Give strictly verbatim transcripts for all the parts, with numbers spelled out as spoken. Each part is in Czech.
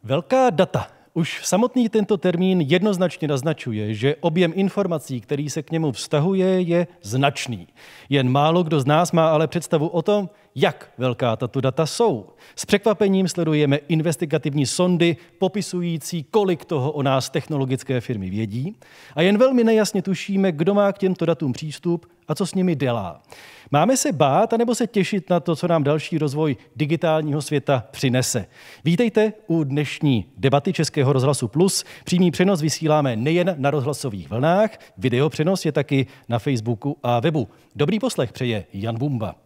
Velká data. Už samotný tento termín jednoznačně naznačuje, že objem informací, který se k němu vztahuje, je značný. Jen málo kdo z nás má ale představu o tom, jak velká tato data jsou. S překvapením sledujeme investigativní sondy popisující, kolik toho o nás technologické firmy vědí, a jen velmi nejasně tušíme, kdo má k těmto datům přístup a co s nimi dělá. Máme se bát, anebo se těšit na to, co nám další rozvoj digitálního světa přinese? Vítejte u dnešní debaty Českého rozhlasu Plus. Přímý přenos vysíláme nejen na rozhlasových vlnách, videopřenos je taky na Facebooku a webu. Dobrý poslech přeje Jan Bumba.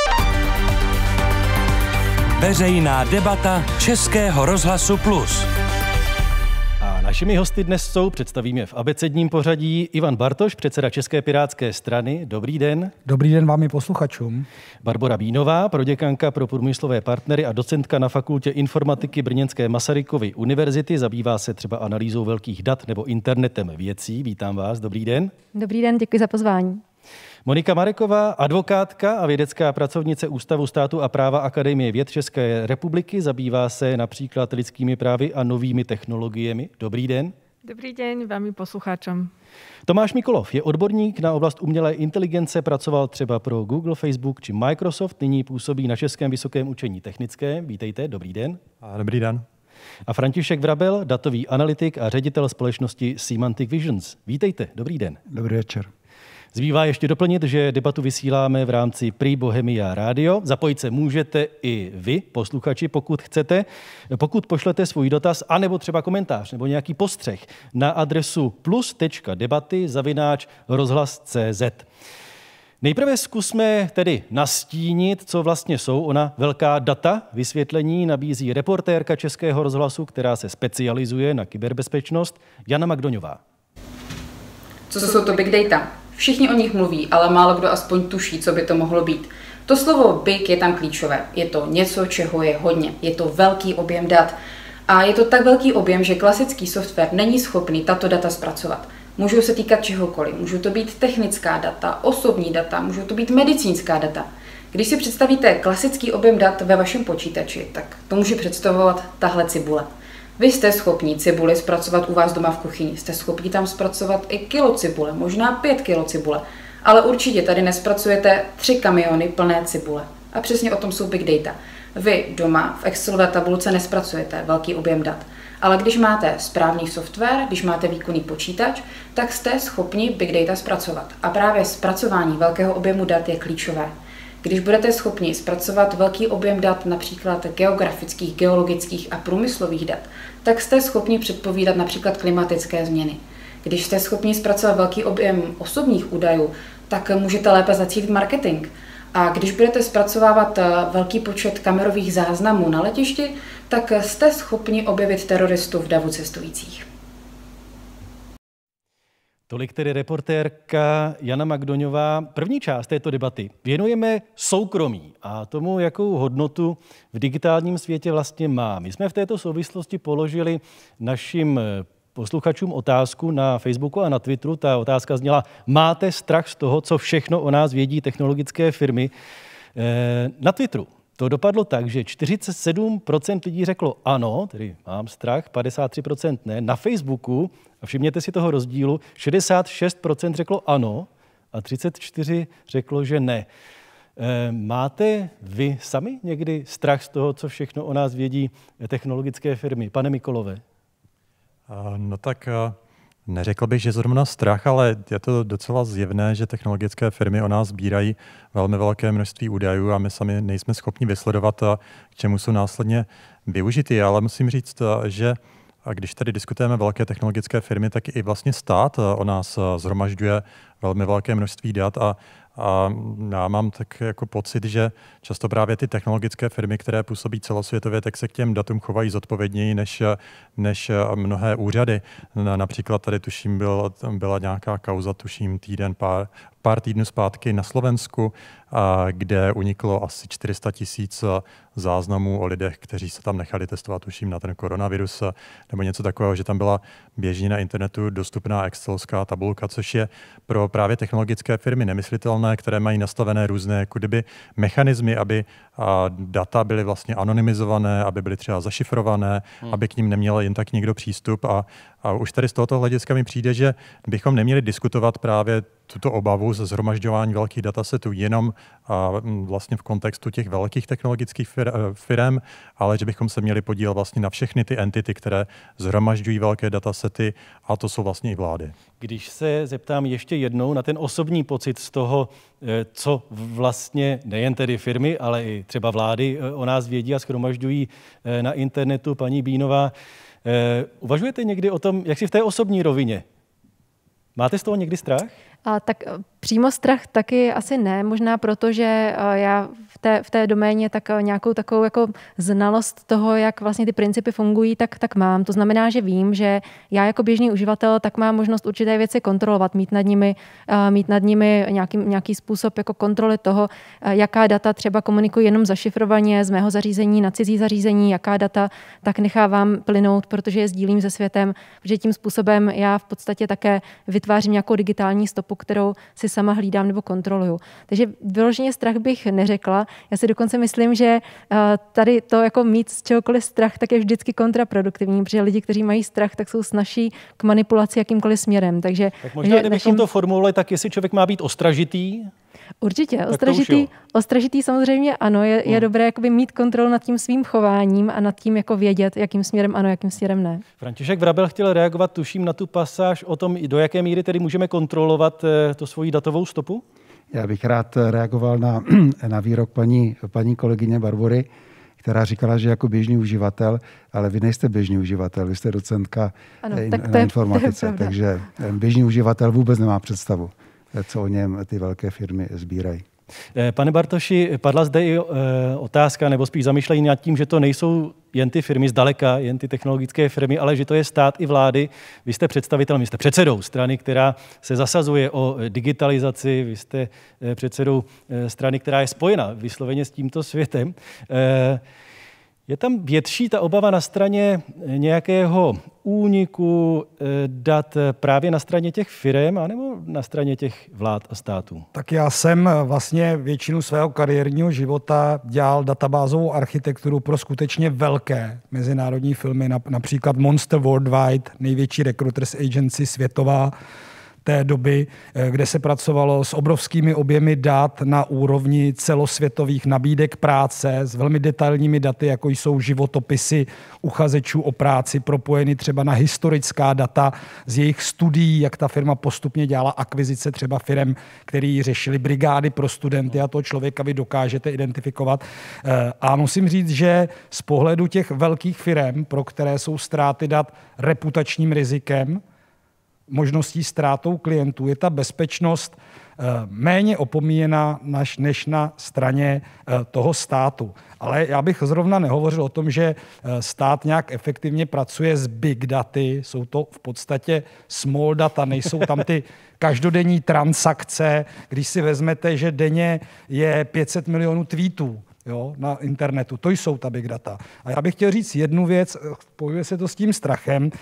Veřejná debata Českého rozhlasu Plus. A našimi hosty dnes jsou, představím je v abecedním pořadí, Ivan Bartoš, předseda České pirátské strany. Dobrý den. Dobrý den vám i posluchačům. Barbora Bínová, proděkanka pro průmyslové partnery a docentka na Fakultě informatiky Brněnské Masarykovy univerzity. Zabývá se třeba analýzou velkých dat nebo internetem věcí. Vítám vás. Dobrý den. Dobrý den, děkuji za pozvání. Monika Mareková, advokátka a vědecká pracovnice Ústavu státu a práva Akademie věd České republiky, zabývá se například lidskými právy a novými technologiemi. Dobrý den. Dobrý den vám i posluchačům. Tomáš Mikolov je odborník na oblast umělé inteligence, pracoval třeba pro Google, Facebook či Microsoft, nyní působí na Českém vysokém učení technickém. Vítejte, dobrý den. A dobrý den. A František Vrabel, datový analytik a ředitel společnosti Semantic Visions. Vítejte, dobrý den. Dobrý večer. Zbývá ještě doplnit, že debatu vysíláme v rámci Prý Bohemia Radio. Zapojit se můžete i vy, posluchači, pokud chcete. Pokud pošlete svůj dotaz, anebo třeba komentář, nebo nějaký postřeh na adresu plus tečka debaty zavináč rozhlas tečka cé zet. Nejprve zkusme tedy nastínit, co vlastně jsou ona velká data. Vysvětlení nabízí reportérka Českého rozhlasu, která se specializuje na kyberbezpečnost, Jana Magdoňová. Co jsou to big data? Všichni o nich mluví, ale málo kdo aspoň tuší, co by to mohlo být. To slovo big je tam klíčové. Je to něco, čeho je hodně. Je to velký objem dat. A je to tak velký objem, že klasický software není schopný tato data zpracovat. Můžou se týkat čehokoliv. Můžou to být technická data, osobní data, můžou to být medicínská data. Když si představíte klasický objem dat ve vašem počítači, tak to může představovat tahle cibule. Vy jste schopni cibuli zpracovat u vás doma v kuchyni, jste schopni tam zpracovat i kilo cibule, možná pět kilo cibule, ale určitě tady nespracujete tři kamiony plné cibule. A přesně o tom jsou big data. Vy doma v Excelové tabulce nespracujete velký objem dat, ale když máte správný software, když máte výkonný počítač, tak jste schopni big data zpracovat. A právě zpracování velkého objemu dat je klíčové. Když budete schopni zpracovat velký objem dat, například geografických, geologických a průmyslových dat, tak jste schopni předpovídat například klimatické změny. Když jste schopni zpracovat velký objem osobních údajů, tak můžete lépe zacílit marketing. A když budete zpracovávat velký počet kamerových záznamů na letišti, tak jste schopni objevit teroristu v davu cestujících. Tolik tedy reportérka Jana Magdoňová. První část této debaty věnujeme soukromí a tomu, jakou hodnotu v digitálním světě vlastně má. My jsme v této souvislosti položili našim posluchačům otázku na Facebooku a na Twitteru. Ta otázka zněla: máte strach z toho, co všechno o nás vědí technologické firmy? Na Twitteru to dopadlo tak, že čtyřicet sedm procent lidí řeklo ano, tedy mám strach, padesát tři procent ne. Na Facebooku, a všimněte si toho rozdílu, šedesát šest procent řeklo ano a třicet čtyři procent řeklo, že ne. E, máte vy sami někdy strach z toho, co všechno o nás vědí technologické firmy? Pane Mikolové. No tak neřekl bych, že zrovna strach, ale je to docela zjevné, že technologické firmy o nás sbírají velmi velké množství údajů a my sami nejsme schopni vysledovat, k čemu jsou následně využity. Ale musím říct, že když tady diskutujeme velké technologické firmy, tak i vlastně stát o nás shromažďuje velmi velké množství dat a A já mám tak jako pocit, že často právě ty technologické firmy, které působí celosvětově, tak se k těm datům chovají zodpovědněji než, než mnohé úřady. Například tady tuším byl, byla nějaká kauza, tuším týden, pár, pár týdnů zpátky na Slovensku, kde uniklo asi čtyři sta tisíc záznamů o lidech, kteří se tam nechali testovat, tuším, na ten koronavirus, nebo něco takového, že tam byla běžně na internetu dostupná excelská tabulka, což je pro právě technologické firmy nemyslitelné, které mají nastavené různé jako kdyby mechanismy, aby data byly vlastně anonymizované, aby byly třeba zašifrované, hmm. aby k ním neměl jen tak někdo přístup. A, a už tady z tohoto hlediska mi přijde, že bychom neměli diskutovat právě tuto obavu ze shromažďování velkých datasetů jenom a vlastně v kontextu těch velkých technologických fir, firm, ale že bychom se měli podílet vlastně na všechny ty entity, které shromažďují velké datasety, a to jsou vlastně i vlády. Když se zeptám ještě jednou na ten osobní pocit z toho, co vlastně nejen tedy firmy, ale i třeba vlády o nás vědí a shromažďují na internetu, paní Bínová, uvažujete někdy o tom, jak si v té osobní rovině? Máte z toho někdy strach? A tak přímo strach taky asi ne, možná proto, že já v té, v té doméně tak nějakou takovou jako znalost toho, jak vlastně ty principy fungují, tak, tak mám. To znamená, že vím, že já jako běžný uživatel tak mám možnost určité věci kontrolovat, mít nad nimi, mít nad nimi nějaký, nějaký způsob jako kontroly toho, jaká data třeba komunikují jenom zašifrovaně z mého zařízení na cizí zařízení, jaká data tak nechávám plynout, protože je sdílím se světem, protože tím způsobem já v podstatě také vytvářím nějakou digitální stopu, kterou si sama hlídám nebo kontroluju. Takže vyloženě strach bych neřekla. Já si dokonce myslím, že tady to jako mít z čehokoliv strach, tak je vždycky kontraproduktivní, protože lidi, kteří mají strach, tak jsou snazší k manipulaci jakýmkoliv směrem. Takže, tak možná, kdybychom našim... to formulovali, tak jestli člověk má být ostražitý? Určitě. Ostražitý, ostražitý samozřejmě ano. Je, je hmm. dobré jakoby mít kontrolu nad tím svým chováním a nad tím jako vědět, jakým směrem ano, jakým směrem ne. František Vrabel chtěl reagovat, tuším, na tu pasáž o tom, do jaké míry tedy můžeme kontrolovat to svoji datovou stopu? Já bych rád reagoval na, na výrok paní, paní kolegyně Barbory, která říkala, že jako běžný uživatel, ale vy nejste běžný uživatel, vy jste docentka ano, in, tak na je, informatice, takže běžný uživatel vůbec nemá představu, co o něm ty velké firmy sbírají. Pane Bartoši, padla zde i otázka, nebo spíš zamýšlení nad tím, že to nejsou jen ty firmy zdaleka, jen ty technologické firmy, ale že to je stát i vlády. Vy jste představitelem, vy jste předsedou strany, která se zasazuje o digitalizaci, vy jste předsedou strany, která je spojena vysloveně s tímto světem. Je tam větší ta obava na straně nějakého úniku dat právě na straně těch firem, anebo na straně těch vlád a států? Tak já jsem vlastně většinu svého kariérního života dělal databázovou architekturu pro skutečně velké mezinárodní firmy, například Monster Worldwide, největší recruiters agency světová té doby, kde se pracovalo s obrovskými objemy dat na úrovni celosvětových nabídek práce, s velmi detailními daty, jako jsou životopisy uchazečů o práci, propojeny třeba na historická data z jejich studií, jak ta firma postupně dělala akvizice třeba firem, který řešili brigády pro studenty a toho člověka vy dokážete identifikovat. A musím říct, že z pohledu těch velkých firem, pro které jsou ztráty dat reputačním rizikem, možností ztrátou klientů, je ta bezpečnost méně opomíjena než na straně toho státu. Ale já bych zrovna nehovořil o tom, že stát nějak efektivně pracuje s big daty, jsou to v podstatě small data, nejsou tam ty každodenní transakce, když si vezmete, že denně je pět set milionů tweetů, jo, na internetu, to jsou ta big data. A já bych chtěl říct jednu věc, spojuje se to s tím strachem.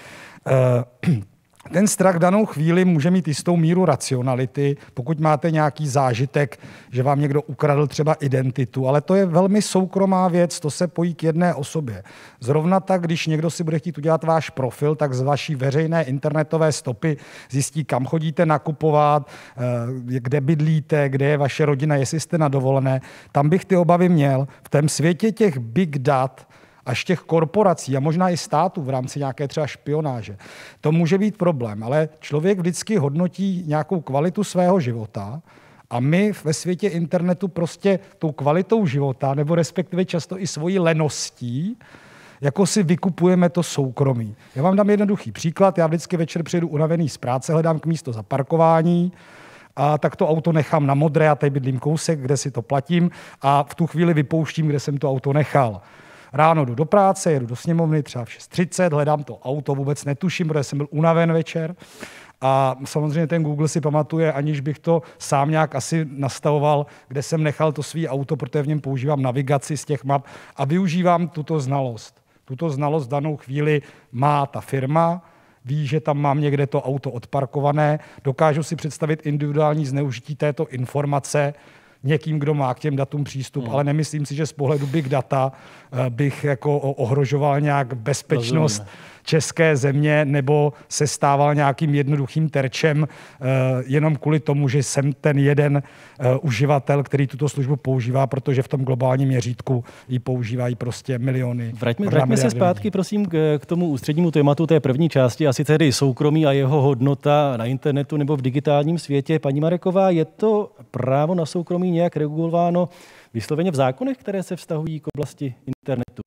Ten strach v danou chvíli může mít jistou míru racionality, pokud máte nějaký zážitek, že vám někdo ukradl třeba identitu, ale to je velmi soukromá věc, to se pojí k jedné osobě. Zrovna tak, když někdo si bude chtít udělat váš profil, tak z vaší veřejné internetové stopy zjistí, kam chodíte nakupovat, kde bydlíte, kde je vaše rodina, jestli jste na dovolené. Tam bych ty obavy měl. V tom světě těch big dat až těch korporací a možná i států v rámci nějaké třeba špionáže. To může být problém, ale člověk vždycky hodnotí nějakou kvalitu svého života a my ve světě internetu prostě tou kvalitou života, nebo respektive často i svojí leností, jako si vykupujeme to soukromí. Já vám dám jednoduchý příklad. Já vždycky večer přijedu unavený z práce, hledám k místo za parkování, a tak to auto nechám na modré, a tady bydlím kousek, kde si to platím, a v tu chvíli vypouštím, kde jsem to auto nechal. Ráno jdu do práce, jedu do sněmovny třeba v šest třicet, hledám to auto, vůbec netuším, protože jsem byl unaven večer. A samozřejmě ten Google si pamatuje, aniž bych to sám nějak asi nastavoval, kde jsem nechal to svý auto, protože v něm používám navigaci z těch map a využívám tuto znalost. Tuto znalost v danou chvíli má ta firma, ví, že tam mám někde to auto odparkované, dokážu si představit individuální zneužití této informace někým, kdo má k těm datům přístup, hmm. ale nemyslím si, že z pohledu big data bych jako ohrožoval nějak bezpečnost Rozumím. České země nebo se stával nějakým jednoduchým terčem jenom kvůli tomu, že jsem ten jeden uživatel, který tuto službu používá, protože v tom globálním měřítku ji používají prostě miliony. Vraťme, vraťme se zpátky, lidí. prosím, k, k tomu ústřednímu tématu té první části, a sice tedy soukromí a jeho hodnota na internetu nebo v digitálním světě. Paní Mareková, je to právo na soukromí nějak regulováno vysloveně v zákonech, které se vztahují k oblasti internetu?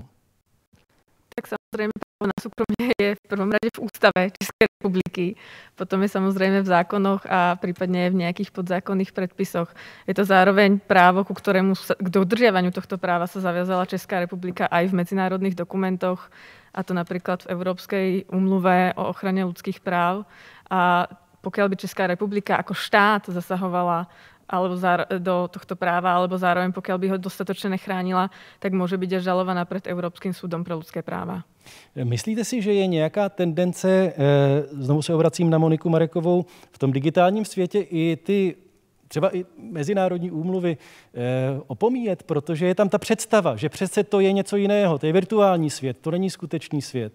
Tak samozřejmě právo na súkromie je v prvom rade v ústave Českej republiky, potom je samozrejme v zákonoch a prípadne v nejakých podzákonných predpisoch. Je to zároveň právo, ku ktorému k dodržiavaniu tohto práva sa zaviazala Česká republika aj v medzinárodných dokumentoch, a to napríklad v Európskej úmluve o ochrane ľudských práv. A pokiaľ by Česká republika ako štát zasahovala alebo do tohto práva, alebo zároveň pokiaľ by ho dostatočne nechránila, tak môže byť až žalovaná pred Európskym súdom pre ľudské práva. Myslíte si, že je nějaká tendence, znovu se obracím na Moniku Marekovou, v tom digitálním světě i ty třeba i mezinárodní úmluvy opomíjet, protože je tam ta představa, že přece to je něco jiného, to je virtuální svět, to není skutečný svět?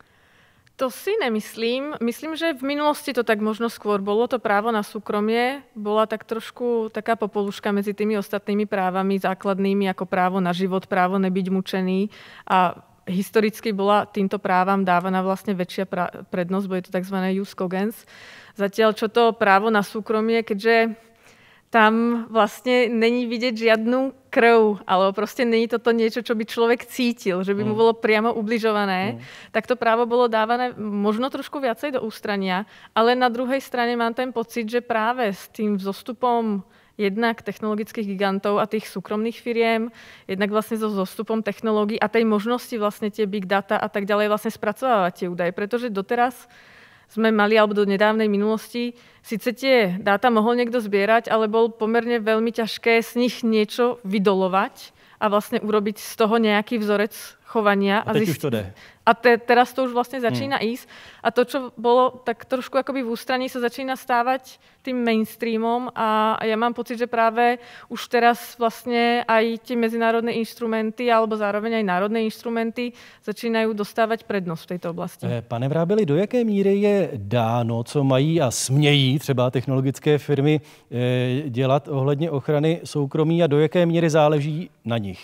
To si nemyslím. Myslím, že v minulosti to tak možno skôr bolo. To právo na súkromie bola tak trošku taká popoluška medzi tými ostatnými právami základnými, ako právo na život, právo nebyť mučený. A historicky bola týmto právam dávaná vlastne väčšia prednosť, bo je to tzv. Jus cogens. Zatiaľ, čo to právo na súkromie, keďže tam vlastne není vidieť žiadnu krv, alebo proste není toto niečo, čo by človek cítil, že by mu bolo priamo ubližované, mm. tak to právo bolo dávané možno trošku viacej do ústrania, ale na druhej strane mám ten pocit, že práve s tým vzostupom jednak technologických gigantov a tých súkromných firiem, jednak vlastne so zostupom technológií a tej možnosti vlastne tie big data a tak ďalej vlastne spracovávať tie údaje, pretože doteraz sme mali, alebo do nedávnej minulosti, síce tie dáta mohol niekto zbierať, ale bol pomerne veľmi ťažké z nich niečo vydolovať a vlastne urobiť z toho nejaký vzorec chovania. A teď a už to jde. A te, teraz to už vlastne začína hmm. ísť. A to, čo bolo tak trošku akoby v ústraní, sa začína stávať tým mainstreamom a ja mám pocit, že práve už teraz vlastne aj tie medzinárodné inštrumenty alebo zároveň aj národné inštrumenty začínajú dostávať prednosť v tejto oblasti. Pane Vrábeli, do jaké míry je dáno, co mají a smějí třeba technologické firmy dělat ohledně ochrany soukromí a do jaké míry záleží na nich?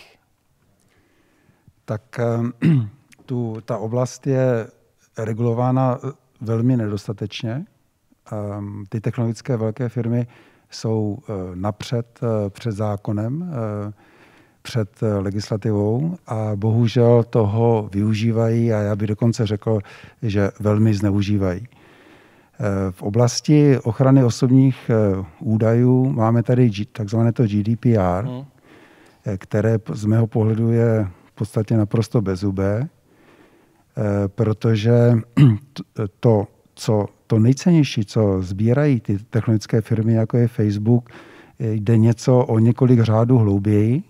Tak tu, ta oblast je regulována velmi nedostatečně. Ty technologické velké firmy jsou napřed před zákonem, před legislativou a bohužel toho využívají a já bych dokonce řekl, že velmi zneužívají. V oblasti ochrany osobních údajů máme tady takzvané to G D P R, hmm. které z mého pohledu je v podstatě naprosto bezzubé, protože to, co, to nejcennější, co sbírají ty technologické firmy, jako je Facebook, jde něco o několik řádů hlouběji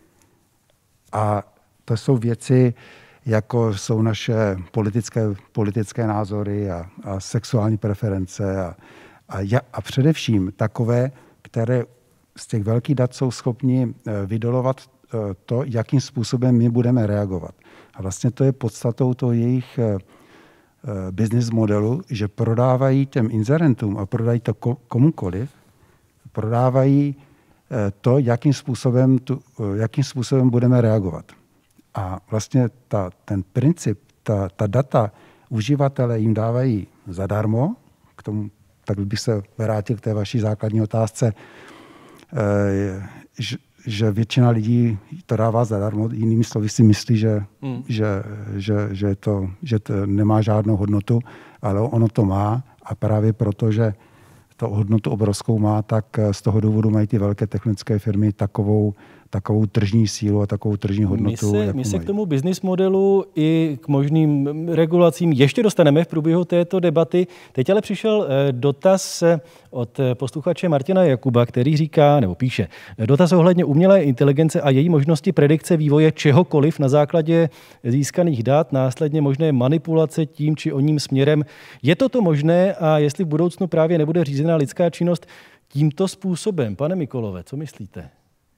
a to jsou věci, jako jsou naše politické, politické názory a, a sexuální preference a, a, a především takové, které z těch velkých dat jsou schopni vydolovat to, jakým způsobem my budeme reagovat. A vlastně to je podstatou toho jejich business modelu, že prodávají těm inzerentům a prodají to komukoliv, prodávají to, jakým způsobem, tu, jakým způsobem budeme reagovat. A vlastně ta, ten princip, ta, ta data uživatelé jim dávají zadarmo, k tomu, tak bych se vrátil k té vaší základní otázce, že, že většina lidí to dává zadarmo, jinými slovy si myslí, že, hmm. že, že, že, to, že to nemá žádnou hodnotu, ale ono to má a právě proto, že to hodnotu obrovskou má, tak z toho důvodu mají ty velké technické firmy takovou, takovou tržní sílu a takovou tržní hodnotu. My se, my se k tomu business modelu i k možným regulacím ještě dostaneme v průběhu této debaty. Teď ale přišel dotaz od posluchače Martina Jakuba, který říká, nebo píše, dotaz ohledně umělé inteligence a její možnosti predikce vývoje čehokoliv na základě získaných dat, následně možné manipulace tím či oním směrem. Je toto možné a jestli v budoucnu právě nebude řízená lidská činnost tímto způsobem? Pane Mikolové, co myslíte?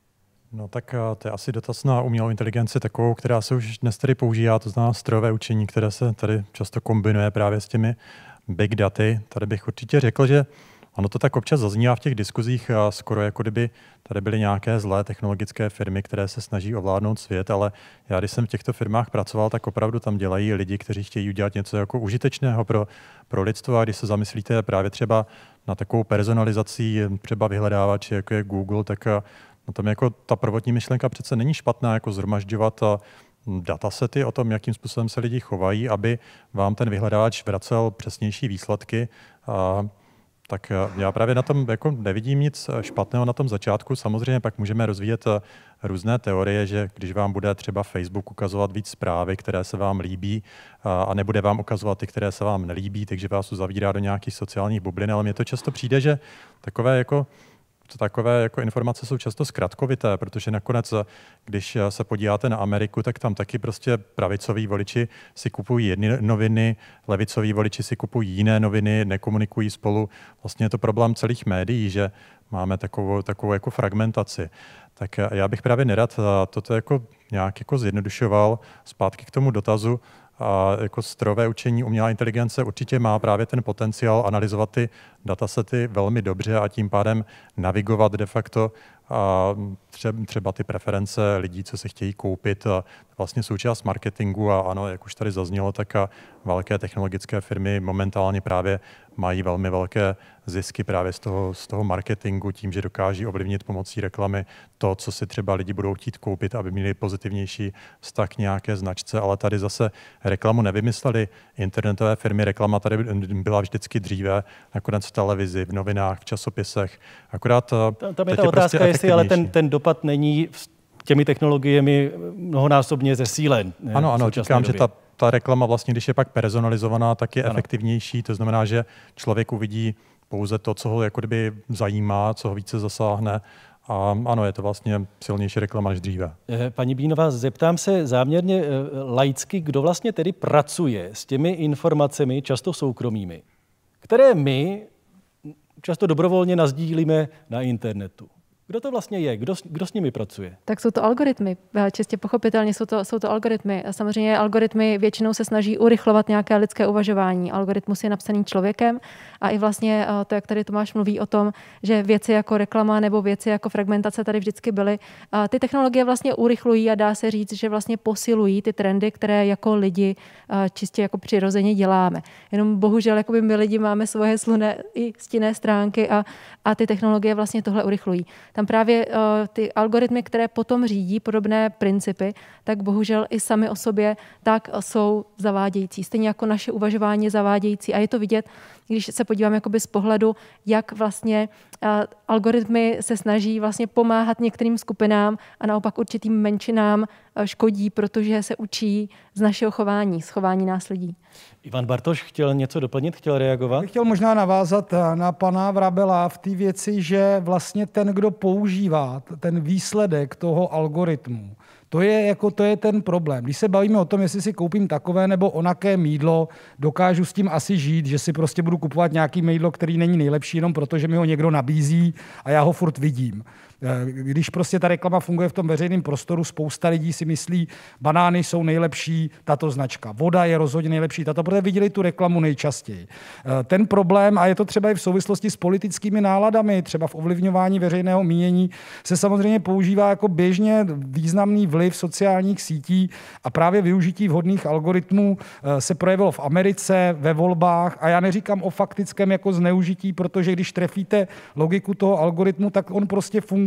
No tak to je asi dotaz na umělou inteligenci takovou, která se už dnes tady používá, to znamená strojové učení, které se tady často kombinuje právě s těmi big daty. Tady bych určitě řekl, že ono to tak občas zaznívá v těch diskuzích, a skoro jako kdyby tady byly nějaké zlé technologické firmy, které se snaží ovládnout svět, ale já když jsem v těchto firmách pracoval, tak opravdu tam dělají lidi, kteří chtějí udělat něco jako užitečného pro, pro lidstvo. A když se zamyslíte právě třeba na takovou personalizací, třeba vyhledávači, jako je Google, tak no tam jako ta prvotní myšlenka přece není špatná, jako zhromažďovat datasety o tom, jakým způsobem se lidi chovají, aby vám ten vyhledávač vracel přesnější výsledky. A tak já právě na tom jako nevidím nic špatného na tom začátku. Samozřejmě pak můžeme rozvíjet různé teorie, že když vám bude třeba Facebook ukazovat víc zprávy, které se vám líbí, a nebude vám ukazovat ty, které se vám nelíbí, takže vás uzavírá do nějakých sociálních bublin, ale mně to často přijde, že takové jako Takové jako informace jsou často zkratkovité, protože nakonec, když se podíváte na Ameriku, tak tam taky prostě pravicoví voliči si kupují jedny noviny, levicoví voliči si kupují jiné noviny, nekomunikují spolu. Vlastně je to problém celých médií, že máme takovou, takovou jako fragmentaci. Tak já bych právě nerad toto jako nějak jako zjednodušoval. Zpátky k tomu dotazu. A jako strojové učení, umělá inteligence určitě má právě ten potenciál analyzovat ty datasety velmi dobře a tím pádem navigovat de facto a třeba ty preference lidí, co se chtějí koupit. A vlastně součást marketingu a ano, jak už tady zaznělo, tak a velké technologické firmy momentálně právě mají velmi velké zisky právě z toho, z toho marketingu tím, že dokáží ovlivnit pomocí reklamy to, co si třeba lidi budou chtít koupit, aby měli pozitivnější vztah k nějaké značce. Ale tady zase reklamu nevymysleli internetové firmy. Reklama tady byla vždycky dříve, nakonec v televizi, v novinách, v časopisech. Akorát tam, tam je ta je otázka, prostě jestli ale ten, ten dopad není těmi technologiemi mnohonásobně zesílen. Ano, ano, říkám, době. že ta Ta reklama vlastně, když je pak personalizovaná, tak je ano. efektivnější. To znamená, že člověk uvidí pouze to, co ho jako kdyby zajímá, co ho více zasáhne. A ano, je to vlastně silnější reklama než dříve. Paní Bínová, zeptám se záměrně laicky, kdo vlastně tedy pracuje s těmi informacemi, často soukromými, které my často dobrovolně nasdílíme na internetu. Kdo to vlastně je? Kdo, kdo s nimi pracuje? Tak jsou to algoritmy. Čistě pochopitelně jsou to, jsou to algoritmy. A samozřejmě algoritmy většinou se snaží urychlovat nějaké lidské uvažování. Algoritmus je napsaný člověkem a i vlastně to, jak tady Tomáš mluví o tom, že věci jako reklama nebo věci jako fragmentace tady vždycky byly. A ty technologie vlastně urychlují a dá se říct, že vlastně posilují ty trendy, které jako lidi čistě jako přirozeně děláme. Jenom bohužel jakoby my lidi máme svoje slunné i stinné stránky a, a ty technologie vlastně tohle urychlují. Tam právě uh, ty algoritmy, které potom řídí podobné principy, tak bohužel i sami o sobě tak jsou zavádějící. Stejně jako naše uvažování je zavádějící. A je to vidět, když se podívám jakoby z pohledu, jak vlastně uh, algoritmy se snaží vlastně pomáhat některým skupinám a naopak určitým menšinám uh, škodí, protože se učí z našeho chování, z chování nás lidí. Ivan Bartoš chtěl něco doplnit, chtěl reagovat? Bych chtěl možná navázat na pana Vrabela v té věci, že vlastně ten, kdo používá ten výsledek toho algoritmu, to je, jako, to je ten problém. Když se bavíme o tom, jestli si koupím takové nebo onaké mýdlo, dokážu s tím asi žít, že si prostě budu kupovat nějaký mýdlo, který není nejlepší, jenom proto, že mi ho někdo nabízí a já ho furt vidím. Když prostě ta reklama funguje v tom veřejném prostoru, spousta lidí si myslí, banány jsou nejlepší, tato značka. Voda je rozhodně nejlepší, tato, protože viděli tu reklamu nejčastěji. Ten problém, a je to třeba i v souvislosti s politickými náladami, třeba v ovlivňování veřejného mínění, se samozřejmě používá jako běžně významný vliv sociálních sítí a právě využití vhodných algoritmů se projevilo v Americe, ve volbách a já neříkám o faktickém jako zneužití, protože když trefíte logiku toho algoritmu, tak on prostě funguje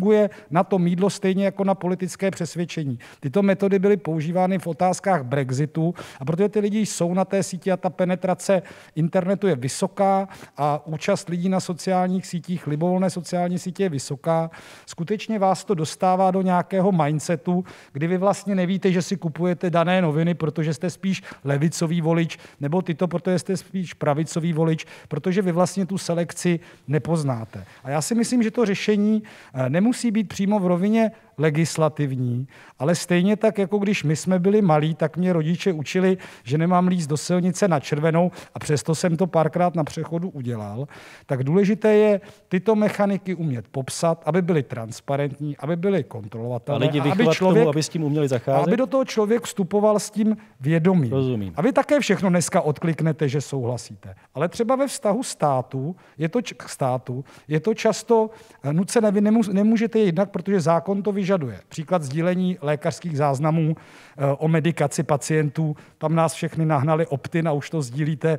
funguje na to mýdlo stejně jako na politické přesvědčení. Tyto metody byly používány v otázkách Brexitu a protože ty lidi jsou na té síti a ta penetrace internetu je vysoká a účast lidí na sociálních sítích, libovolné sociální sítě je vysoká, skutečně vás to dostává do nějakého mindsetu, kdy vy vlastně nevíte, že si kupujete dané noviny, protože jste spíš levicový volič, nebo tyto, protože jste spíš pravicový volič, protože vy vlastně tu selekci nepoznáte. A já si myslím, že to řešení nemusí být přímo v rovině legislativní, ale stejně tak, jako když my jsme byli malí, tak mě rodiče učili, že nemám líst do silnice na červenou a přesto jsem to párkrát na přechodu udělal. Tak důležité je tyto mechaniky umět popsat, aby byly transparentní, aby byly kontrolovatelné. A lidi a aby vychovat člověk, k tomu, aby s tím uměli zacházet? Aby do toho člověk vstupoval s tím vědomím. Rozumím. A vy také všechno dneska odkliknete, že souhlasíte. Ale třeba ve vztahu státu, je to k státu, je to často nucené, vy nemůžete jinak, protože zákon to vyžaduje. Příklad sdílení lékařských záznamů o medikaci pacientů, tam nás všechny nahnali optin a už to sdílíte,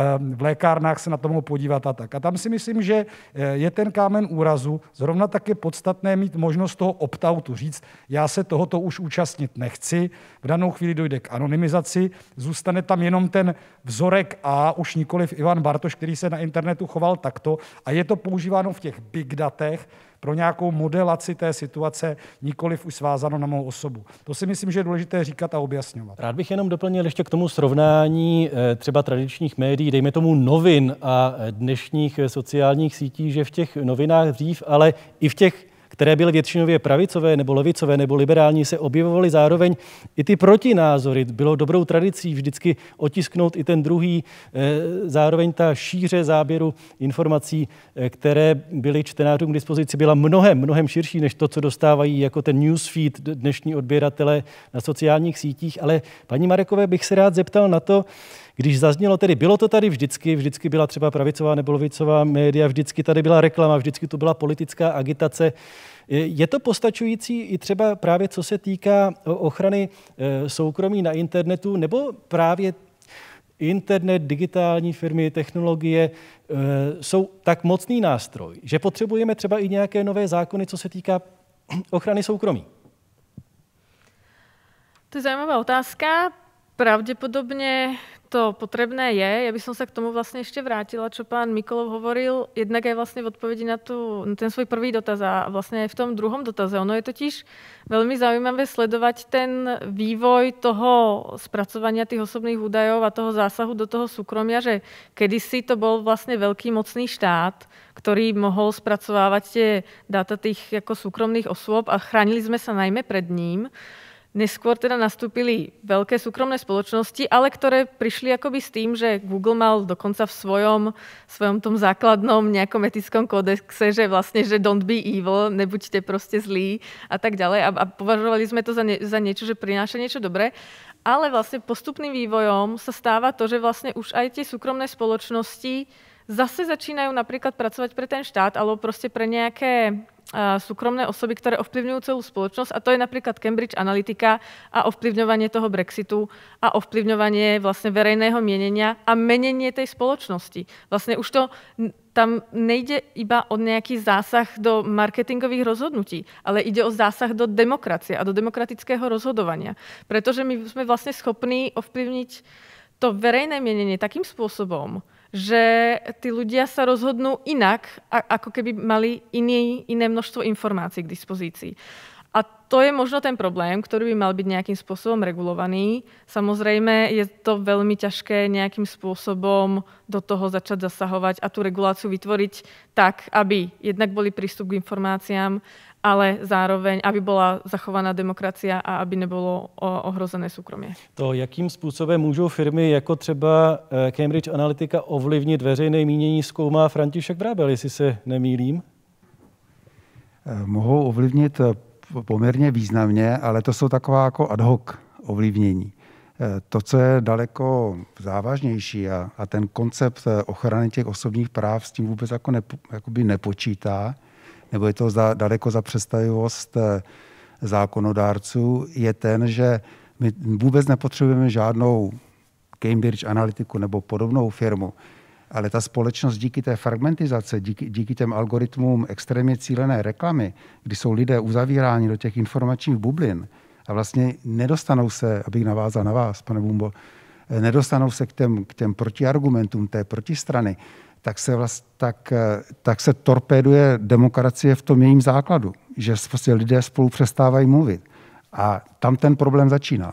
v lékárnách se na to mohou podívat a tak. A tam si myslím, že je ten kámen úrazu, zrovna tak je podstatné mít možnost toho opt-outu, říct, já se tohoto už účastnit nechci, v danou chvíli dojde k anonymizaci, zůstane tam jenom ten vzorek A, už nikoliv Ivan Bartoš, který se na internetu choval takto a je to používáno v těch big datech pro nějakou modelaci té situace, nikoliv už svázáno na mou osobu. To si myslím, že je důležité říkat a objasňovat. Rád bych jenom doplnil ještě k tomu srovnání třeba tradičních médií, dejme tomu novin a dnešních sociálních sítí, že v těch novinách dřív, ale i v těch, které byly většinově pravicové nebo levicové nebo liberální, se objevovaly zároveň i ty protinázory. Bylo dobrou tradicí vždycky otisknout i ten druhý, zároveň ta šíře záběru informací, které byly čtenářům k dispozici, byla mnohem, mnohem širší než to, co dostávají jako ten newsfeed dnešní odběratele na sociálních sítích. Ale paní Marekové bych se rád zeptal na to, když zaznělo tedy, bylo to tady vždycky, vždycky byla třeba pravicová nebo levicová média, vždycky tady byla reklama, vždycky to byla politická agitace. Je to postačující i třeba právě co se týká ochrany soukromí na internetu, nebo právě internet, digitální firmy, technologie jsou tak mocný nástroj, že potřebujeme třeba i nějaké nové zákony, co se týká ochrany soukromí? To je zaujímavá otázka. Pravdepodobne to potrebné je. Ja by som sa k tomu vlastne ešte vrátila, čo pán Mikolov hovoril, jednak aj vlastne v odpovedi na, tú, na ten svoj prvý dotaz a vlastne aj v tom druhom dotaze. Ono je totiž veľmi zaujímavé sledovať ten vývoj toho spracovania tých osobných údajov a toho zásahu do toho súkromia, že kedysi to bol vlastne veľký mocný štát, ktorý mohol spracovávať tie dáta tých ako súkromných osôb a chránili sme sa najmä pred ním. Neskôr teda nastúpili veľké súkromné spoločnosti, ale ktoré prišli akoby s tým, že Google mal dokonca v svojom, svojom tom základnom nejakom etickom kódexe, že vlastne, že don't be evil, nebuďte proste zlí a tak ďalej. A, a považovali sme to za, ne, za niečo, že prináša niečo dobré. Ale vlastne postupným vývojom sa stáva to, že vlastne už aj tie súkromné spoločnosti zase začínajú napríklad pracovať pre ten štát alebo proste pre nejaké súkromné osoby, ktoré ovplyvňujú celú spoločnosť, a to je napríklad Cambridge Analytica a ovplyvňovanie toho Brexitu a ovplyvňovanie vlastne verejného mienenia a menenie tej spoločnosti. Vlastne už to tam nejde iba o nejaký zásah do marketingových rozhodnutí, ale ide o zásah do demokracie a do demokratického rozhodovania. Pretože my sme vlastne schopní ovplyvniť to verejné mienenie takým spôsobom, že tí ľudia sa rozhodnú inak, ako keby mali iný, iné množstvo informácií k dispozícii. A to je možno ten problém, ktorý by mal byť nejakým spôsobom regulovaný. Samozrejme, je to veľmi ťažké nejakým spôsobom do toho začať zasahovať a tú reguláciu vytvoriť tak, aby jednak boli prístup k informáciám, ale zároveň, aby bola zachovaná demokracia a aby nebylo ohrozené súkromie. To, jakým způsobem můžou firmy jako třeba Cambridge Analytica ovlivnit veřejné mínění, zkoumá František Vrábel, jestli se nemýlím? Mohou ovlivnit poměrně významně, ale to jsou taková jako ad hoc ovlivnění. To, co je daleko závažnější a, a ten koncept ochrany těch osobních práv s tím vůbec jako nepo, jakoby nepočítá, nebo je to za, daleko za představivost zákonodárců, je ten, že my vůbec nepotřebujeme žádnou Cambridge Analytiku nebo podobnou firmu. Ale ta společnost díky té fragmentizace, díky, díky těm algoritmům extrémně cílené reklamy, kdy jsou lidé uzavíráni do těch informačních bublin a vlastně nedostanou se, abych navázal na vás, pane Bumbo, nedostanou se k těm, k těm protiargumentům té protistrany, tak se, vlast, tak, tak se torpéduje demokracie v tom jejím základu, že vlastně lidé spolu přestávají mluvit. A tam ten problém začíná.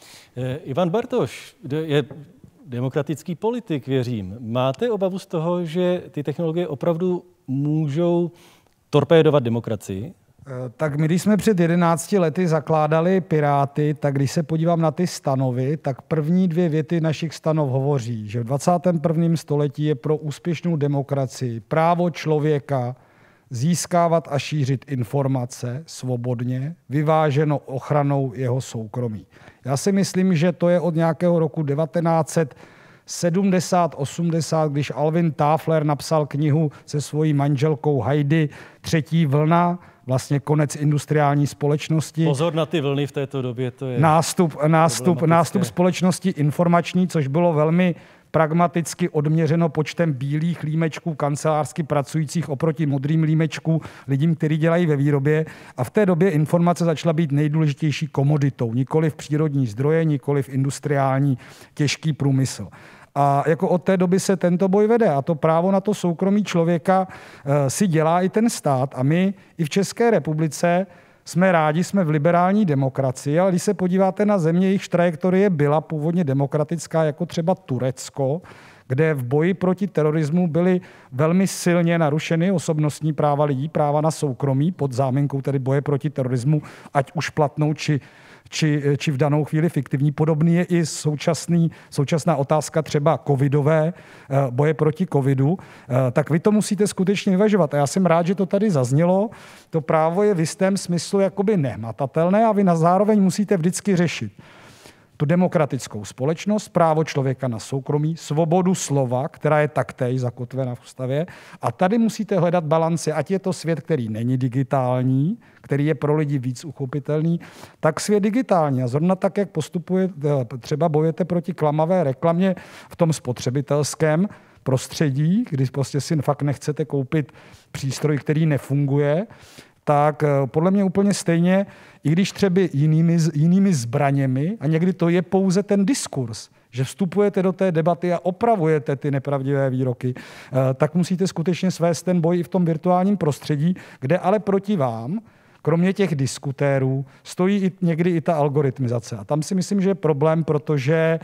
Ivan Bartoš je demokratický politik, věřím. Máte obavu z toho, že ty technologie opravdu můžou torpédovat demokracii? Tak my, když jsme před jedenácti lety zakládali Piráty, tak když se podívám na ty stanovy, tak první dvě věty našich stanov hovoří, že v dvacátém prvním století je pro úspěšnou demokracii právo člověka získávat a šířit informace svobodně, vyváženo ochranou jeho soukromí. Já si myslím, že to je od nějakého roku devatenáct sedmdesát osmdesát, když Alvin Toffler napsal knihu se svojí manželkou Heidi Třetí vlna, vlastně konec industriální společnosti. Pozor na ty vlny v této době, to je nástup, nástup, nástup společnosti informační, což bylo velmi pragmaticky odměřeno počtem bílých límečků kancelářsky pracujících oproti modrým límečkům lidím, kteří dělají ve výrobě. A v té době informace začala být nejdůležitější komoditou. Nikoli v přírodní zdroje, nikoli v industriální těžký průmysl. A jako od té doby se tento boj vede a to právo na to soukromí člověka e, si dělá i ten stát. A my i v České republice jsme rádi, jsme v liberální demokracii, ale když se podíváte na země, jejich trajektorie byla původně demokratická, jako třeba Turecko, kde v boji proti terorismu byly velmi silně narušeny osobnostní práva lidí, práva na soukromí pod záminkou tedy boje proti terorismu, ať už platnou či Či, či v danou chvíli fiktivní. Podobný je i současný, současná otázka třeba covidové, boje proti covidu, tak vy to musíte skutečně vyvažovat. A já jsem rád, že to tady zaznělo. To právo je v jistém smyslu jakoby nehmatatelné a vy na zároveň musíte vždycky řešit tu demokratickou společnost, právo člověka na soukromí, svobodu slova, která je taktéž zakotvena v ústavě. A tady musíte hledat balanci, ať je to svět, který není digitální, který je pro lidi víc uchopitelný, tak svět digitální. A zrovna tak, jak postupuje, třeba bojujete proti klamavé reklamě v tom spotřebitelském prostředí, kdy prostě si fakt nechcete koupit přístroj, který nefunguje, tak podle mě úplně stejně, i když třeba jinými, jinými zbraněmi, a někdy to je pouze ten diskurs, že vstupujete do té debaty a opravujete ty nepravdivé výroky, tak musíte skutečně svést ten boj i v tom virtuálním prostředí, kde ale proti vám, kromě těch diskutérů, stojí i někdy i ta algoritmizace. A tam si myslím, že je problém, protože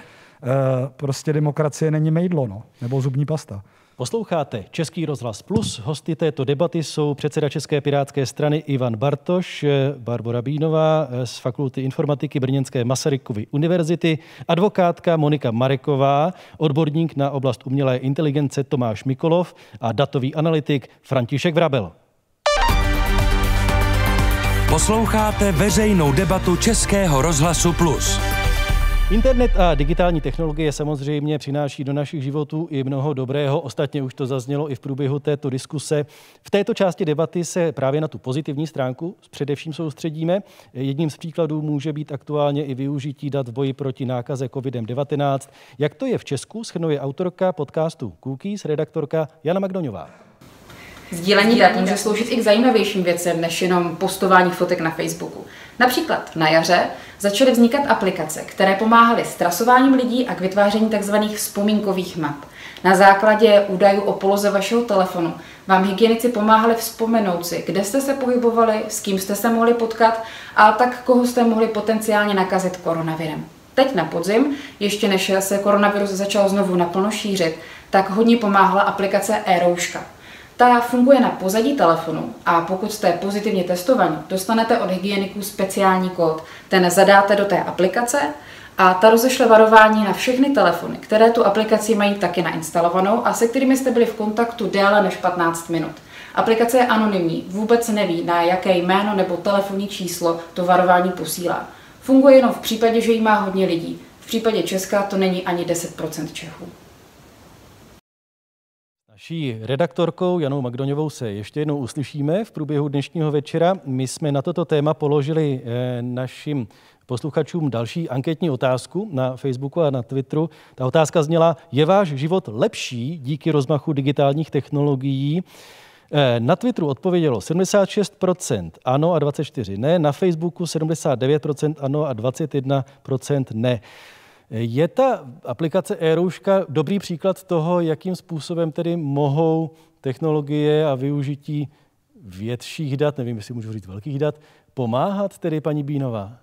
prostě demokracie není mejdlo, no, nebo zubní pasta. Posloucháte Český rozhlas Plus. Hosty této debaty jsou předseda České pirátské strany Ivan Bartoš, Barbora Bínová z Fakulty informatiky Brněnské Masarykovy univerzity, advokátka Monika Mareková, odborník na oblast umělé inteligence Tomáš Mikolov a datový analytik František Vrabel. Posloucháte veřejnou debatu Českého rozhlasu Plus. Internet a digitální technologie samozřejmě přináší do našich životů i mnoho dobrého. Ostatně už to zaznělo i v průběhu této diskuse. V této části debaty se právě na tu pozitivní stránku především soustředíme. Jedním z příkladů může být aktuálně i využití dat v boji proti nákaze covid devatenáct. Jak to je v Česku, shrnuje autorka podcastu Cookies, redaktorka Jana Magdoňová. Sdílení dat může sloužit i k zajímavějším věcem, než jenom postování fotek na Facebooku. Například na jaře začaly vznikat aplikace, které pomáhaly s trasováním lidí a k vytváření tzv. Vzpomínkových map. Na základě údajů o poloze vašeho telefonu vám hygienici pomáhali vzpomenout si, kde jste se pohybovali, s kým jste se mohli potkat a tak koho jste mohli potenciálně nakazit koronavirem. Teď na podzim, ještě než se koronavirus začal znovu naplno šířit, tak hodně pomáhala aplikace e-rouška. Ta funguje na pozadí telefonu a pokud jste pozitivně testovaní, dostanete od hygieniků speciální kód. Ten zadáte do té aplikace a ta rozešle varování na všechny telefony, které tu aplikaci mají taky nainstalovanou a se kterými jste byli v kontaktu déle než patnáct minut. Aplikace je anonymní, vůbec neví, na jaké jméno nebo telefonní číslo to varování posílá. Funguje jenom v případě, že jí má hodně lidí. V případě Česka to není ani deset procent Čechů. Naší redaktorkou Janou Magdoňovou se ještě jednou uslyšíme v průběhu dnešního večera. My jsme na toto téma položili našim posluchačům další anketní otázku na Facebooku a na Twitteru. Ta otázka zněla, je váš život lepší díky rozmachu digitálních technologií? Na Twitteru odpovědělo sedmdesát šest procent ano a dvacet čtyři procent ne, na Facebooku sedmdesát devět procent ano a dvacet jedna procent ne. Je ta aplikace eRouška dobrý příklad toho, jakým způsobem tedy mohou technologie a využití větších dat, nevím, jestli můžu říct velkých dat, pomáhat tedy paní Bínová?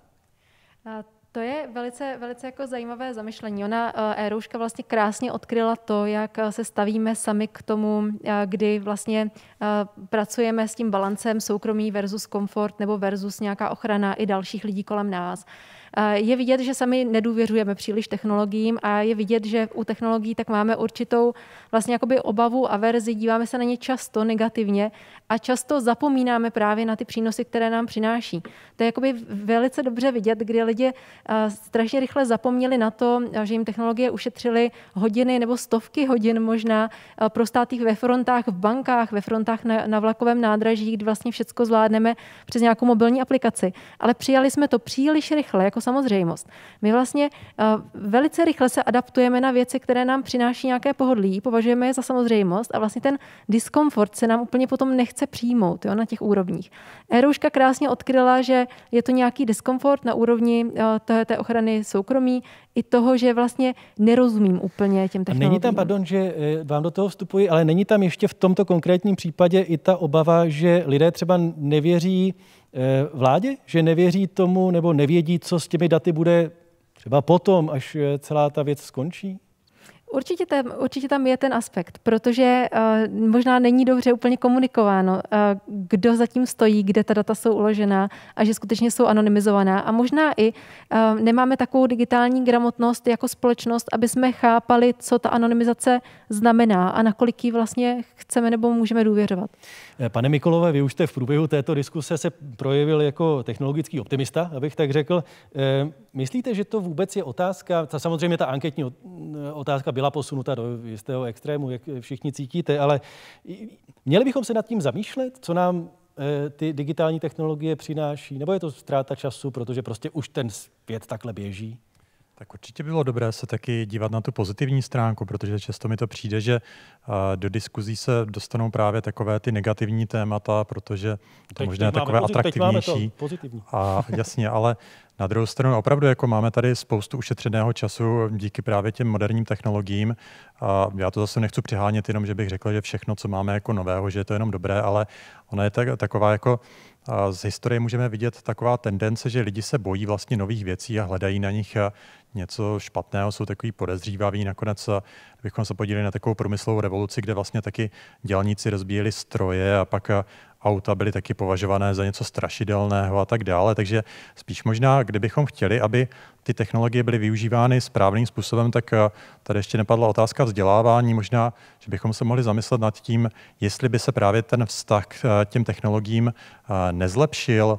A to je velice, velice jako zajímavé zamyšlení. Ona eRouška vlastně krásně odkryla to, jak se stavíme sami k tomu, kdy vlastně pracujeme s tím balancem soukromí versus komfort nebo versus nějaká ochrana i dalších lidí kolem nás. Je vidět, že sami nedůvěřujeme příliš technologiím a je vidět, že u technologií tak máme určitou vlastně jakoby obavu, averzi, díváme se na ně často negativně a často zapomínáme právě na ty přínosy, které nám přináší. To je jakoby velice dobře vidět, kdy lidi strašně rychle zapomněli na to, že jim technologie ušetřily hodiny nebo stovky hodin možná prostátých ve frontách v bankách, ve frontách na, na vlakovém nádraží, kdy vlastně všechno zvládneme přes nějakou mobilní aplikaci. Ale přijali jsme to příliš rychle, jako samozřejmost. My vlastně uh, velice rychle se adaptujeme na věci, které nám přináší nějaké pohodlí, považujeme je za samozřejmost a vlastně ten diskomfort se nám úplně potom nechce přijmout, jo, na těch úrovních. eRouška krásně odkryla, že je to nějaký diskomfort na úrovni uh, té, té ochrany soukromí i toho, že vlastně nerozumím úplně těm technologiím. Není tam, pardon, že vám do toho vstupuji, ale není tam ještě v tomto konkrétním případě i ta obava, že lidé třeba nevěří vládě, že nevěří tomu nebo nevědí, co s těmi daty bude třeba potom, až celá ta věc skončí? Určitě tam, určitě tam je ten aspekt, protože uh, možná není dobře úplně komunikováno, uh, kdo zatím stojí, kde ta data jsou uložená a že skutečně jsou anonymizovaná. A možná i uh, nemáme takovou digitální gramotnost jako společnost, aby jsme chápali, co ta anonymizace znamená a nakolik ji vlastně chceme nebo můžeme důvěřovat. Pane Mikolové, vy už jste v průběhu této diskuse se projevil jako technologický optimista, abych tak řekl. Myslíte, že to vůbec je otázka? Samozřejmě ta anketní otázka byla posunuta do jistého extrému, jak všichni cítíte, ale měli bychom se nad tím zamýšlet, co nám ty digitální technologie přináší? Nebo je to ztráta času, protože prostě už ten svět takhle běží? Tak určitě bylo dobré se taky dívat na tu pozitivní stránku, protože často mi to přijde, že do diskuzí se dostanou právě takové ty negativní témata, protože to možná je takové pozit, atraktivnější. A jasně, ale na druhou stranu opravdu jako máme tady spoustu ušetřeného času díky právě těm moderním technologiím. A já to zase nechci přihánět jenom, že bych řekl, že všechno, co máme jako nového, že je to jenom dobré, ale ona je tak, taková jako z historie můžeme vidět taková tendence, že lidi se bojí vlastně nových věcí a hledají na nich něco špatného, jsou takový podezřívaví. Nakonec bychom se podívali na takovou průmyslovou revoluci, kde vlastně taky dělníci rozbíjeli stroje a pak auta byly taky považované za něco strašidelného a tak dále. Takže spíš možná, kdybychom chtěli, aby ty technologie byly využívány správným způsobem, tak tady ještě nepadla otázka vzdělávání. Možná, že bychom se mohli zamyslet nad tím, jestli by se právě ten vztah k těm technologiím nezlepšil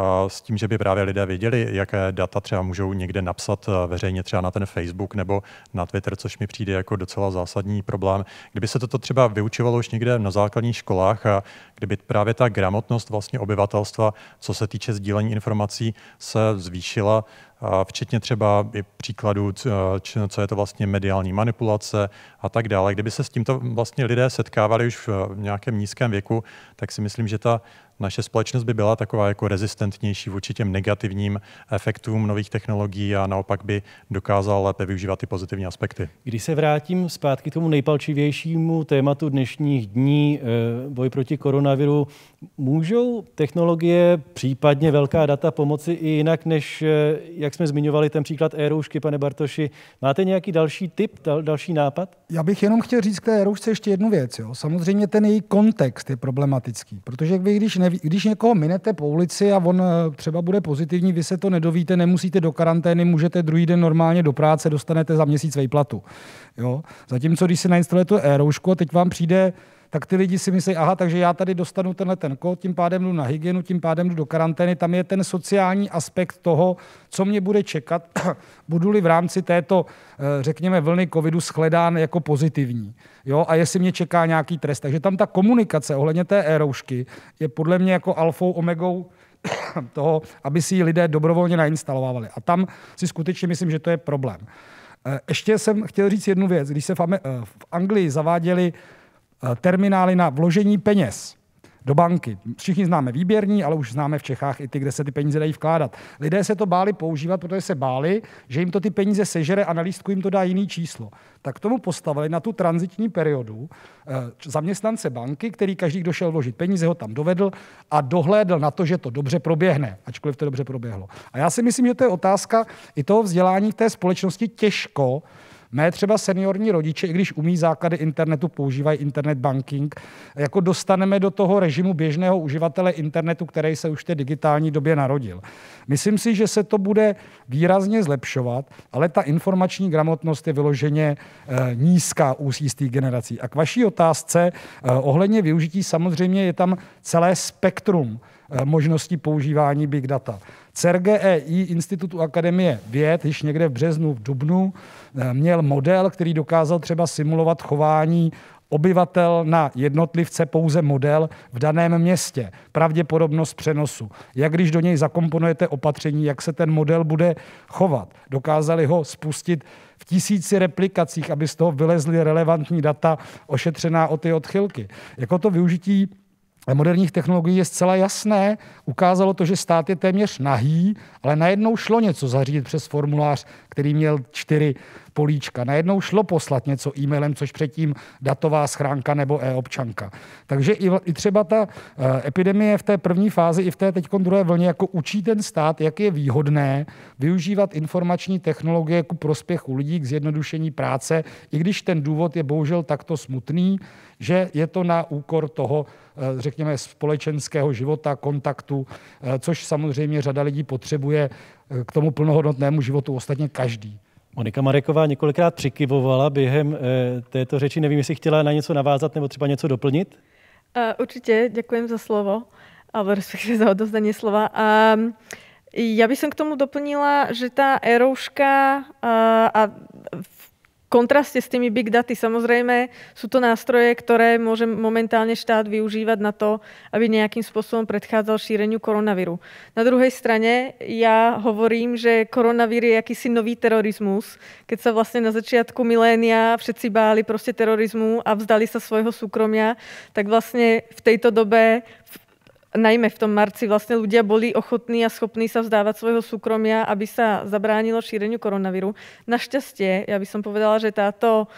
s tím, že by právě lidé věděli, jaké data třeba můžou někde napsat veřejně třeba na ten Facebook nebo na Twitter, což mi přijde jako docela zásadní problém. Kdyby se toto třeba vyučovalo už někde na základních školách a kdyby právě ta gramotnost vlastně obyvatelstva, co se týče sdílení informací, se zvýšila, včetně třeba i příkladů, co je to vlastně mediální manipulace a tak dále. Kdyby se s tímto vlastně lidé setkávali už v nějakém nízkém věku, tak si myslím, že ta naše společnost by byla taková jako rezistentnější vůči těm negativním efektům nových technologií a naopak by dokázala lépe využívat ty pozitivní aspekty. Když se vrátím zpátky k tomu nejpalčivějšímu tématu dnešních dní, boj proti koronaviru, můžou technologie, případně velká data pomoci i jinak, než jak jsme zmiňovali ten příklad eRoušky, pane Bartoši. Máte nějaký další tip, dal, další nápad? Já bych jenom chtěl říct k té eRoušce ještě jednu věc. Jo. Samozřejmě ten její kontext je problematický, protože vy, když, neví, když někoho minete po ulici a on třeba bude pozitivní, vy se to nedovíte, nemusíte do karantény, můžete druhý den normálně do práce, dostanete za měsíc výplatu. Jo. Zatímco, když si nainstalujete tu eRoušku a teď vám přijde tak ty lidi si myslí, aha, takže já tady dostanu tenhle ten kód, tím pádem jdu na hygienu, tím pádem jdu do karantény. Tam je ten sociální aspekt toho, co mě bude čekat, budu-li v rámci této, řekněme, vlny covidu shledán jako pozitivní. Jo? A jestli mě čeká nějaký trest. Takže tam ta komunikace ohledně té e-roušky je podle mě jako alfou, omegou toho, aby si ji lidé dobrovolně nainstalovali. A tam si skutečně myslím, že to je problém. Ještě jsem chtěl říct jednu věc. Když se v Anglii zaváděly terminály na vložení peněz do banky. Všichni známe výběrní, ale už známe v Čechách i ty, kde se ty peníze dají vkládat. Lidé se to báli používat, protože se báli, že jim to ty peníze sežere a na lístku jim to dá jiný číslo. Tak k tomu postavili na tu tranzitní periodu zaměstnance banky, který každý, kdo šel vložit peníze, ho tam dovedl a dohlédl na to, že to dobře proběhne, ačkoliv to dobře proběhlo. A já si myslím, že to je otázka i toho vzdělání v té společnosti. Těžko mé třeba seniorní rodiče, i když umí základy internetu, používají internet banking, jako dostaneme do toho režimu běžného uživatele internetu, který se už v té digitální době narodil. Myslím si, že se to bude výrazně zlepšovat, ale ta informační gramotnost je vyloženě eh, nízká u jistých generací. A k vaší otázce eh, ohledně využití samozřejmě je tam celé spektrum eh, možností používání big data. C E R G E I, Institutu akademie věd, již někde v březnu, v dubnu, měl model, který dokázal třeba simulovat chování obyvatel na jednotlivce, pouze model v daném městě, pravděpodobnost přenosu. Jak když do něj zakomponujete opatření, jak se ten model bude chovat. Dokázali ho spustit v tisíci replikacích, aby z toho vylezly relevantní data ošetřená o ty odchylky. Jako to využití moderních technologií je zcela jasné. Ukázalo to, že stát je téměř nahý, ale najednou šlo něco zařídit přes formulář, který měl čtyři políčka. Najednou šlo poslat něco e-mailem, což předtím datová schránka nebo e-občanka. Takže i, i třeba ta e, epidemie v té první fázi i v té teď druhé vlně jako učí ten stát, jak je výhodné využívat informační technologie ku prospěchu lidí, k zjednodušení práce, i když ten důvod je bohužel takto smutný, že je to na úkor toho, řekněme, společenského života, kontaktu, což samozřejmě řada lidí potřebuje k tomu plnohodnotnému životu, ostatně každý. Monika Mareková několikrát přikyvovala během této řeči. Nevím, jestli chtěla na něco navázat nebo třeba něco doplnit? Uh, určitě, děkujem za slovo, alebo respektive za odozdanie slova. Um, ja by som k tomu doplnila, že tá e-rouška uh, a v kontraste s tými big daty, samozrejme, sú to nástroje, ktoré môže momentálne štát využívať na to, aby nejakým spôsobom predchádzal šíreniu koronavíru. Na druhej strane ja hovorím, že koronavír je akýsi nový terorizmus. Keď sa vlastne na začiatku milénia všetci báli proste terorizmu a vzdali sa svojho súkromia, tak vlastne v tejto dobe najmä v tom marci vlastne ľudia boli ochotní a schopní sa vzdávať svojho súkromia, aby sa zabránilo šíreniu koronavíru. Našťastie, ja by som povedala, že táto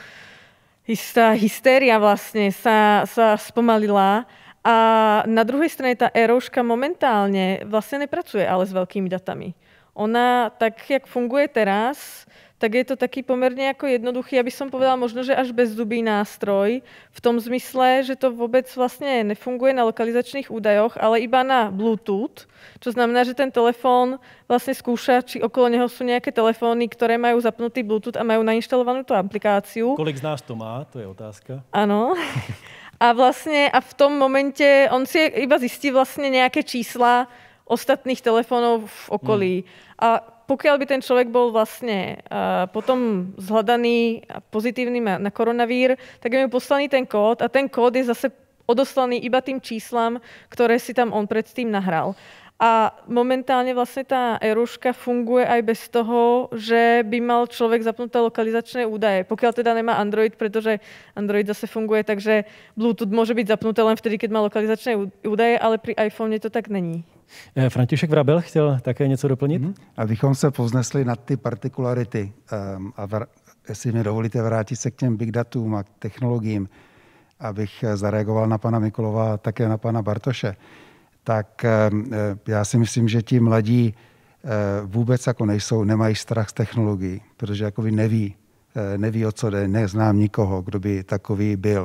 istá hystéria vlastne sa, sa spomalila a na druhej strane tá e-rouška momentálne vlastne nepracuje ale s veľkými datami. Ona tak, jak funguje teraz, tak je to taký pomerne ako jednoduchý, aby som povedala možno, že až bezzubý nástroj v tom zmysle, že to vôbec vlastne nefunguje na lokalizačných údajoch, ale iba na Bluetooth, čo znamená, že ten telefón vlastne skúša, či okolo neho sú nejaké telefóny, ktoré majú zapnutý Bluetooth a majú nainštalovanú tú aplikáciu. Kolik z nás to má? To je otázka. Áno. A vlastne a v tom momente on si iba zistí vlastne nejaké čísla ostatných telefónov v okolí. Hmm. A pokiaľ by ten človek bol vlastne uh, potom zhľadaný pozitívny na koronavír, tak je mu poslaný ten kód a ten kód je zase odoslaný iba tým číslam, ktoré si tam on predtým nahral. A momentálne vlastne tá e-rouška funguje aj bez toho, že by mal človek zapnuté lokalizačné údaje. Pokiaľ teda nemá Android, pretože Android zase funguje, takže Bluetooth môže byť zapnuté len vtedy, keď má lokalizačné údaje, ale pri iPhone to tak není. František Vrabel chtěl také něco doplnit? Mm-hmm. Abychom se povznesli nad ty partikularity um, a vr- jestli mi dovolíte vrátit se k těm big datům a k technologiím, abych zareagoval na pana Mikulova a také na pana Bartoše, tak um, já si myslím, že ti mladí uh, vůbec jako nejsou, nemají strach z technologií, protože jako neví, uh, neví, o co jde, neznám nikoho, kdo by takový byl.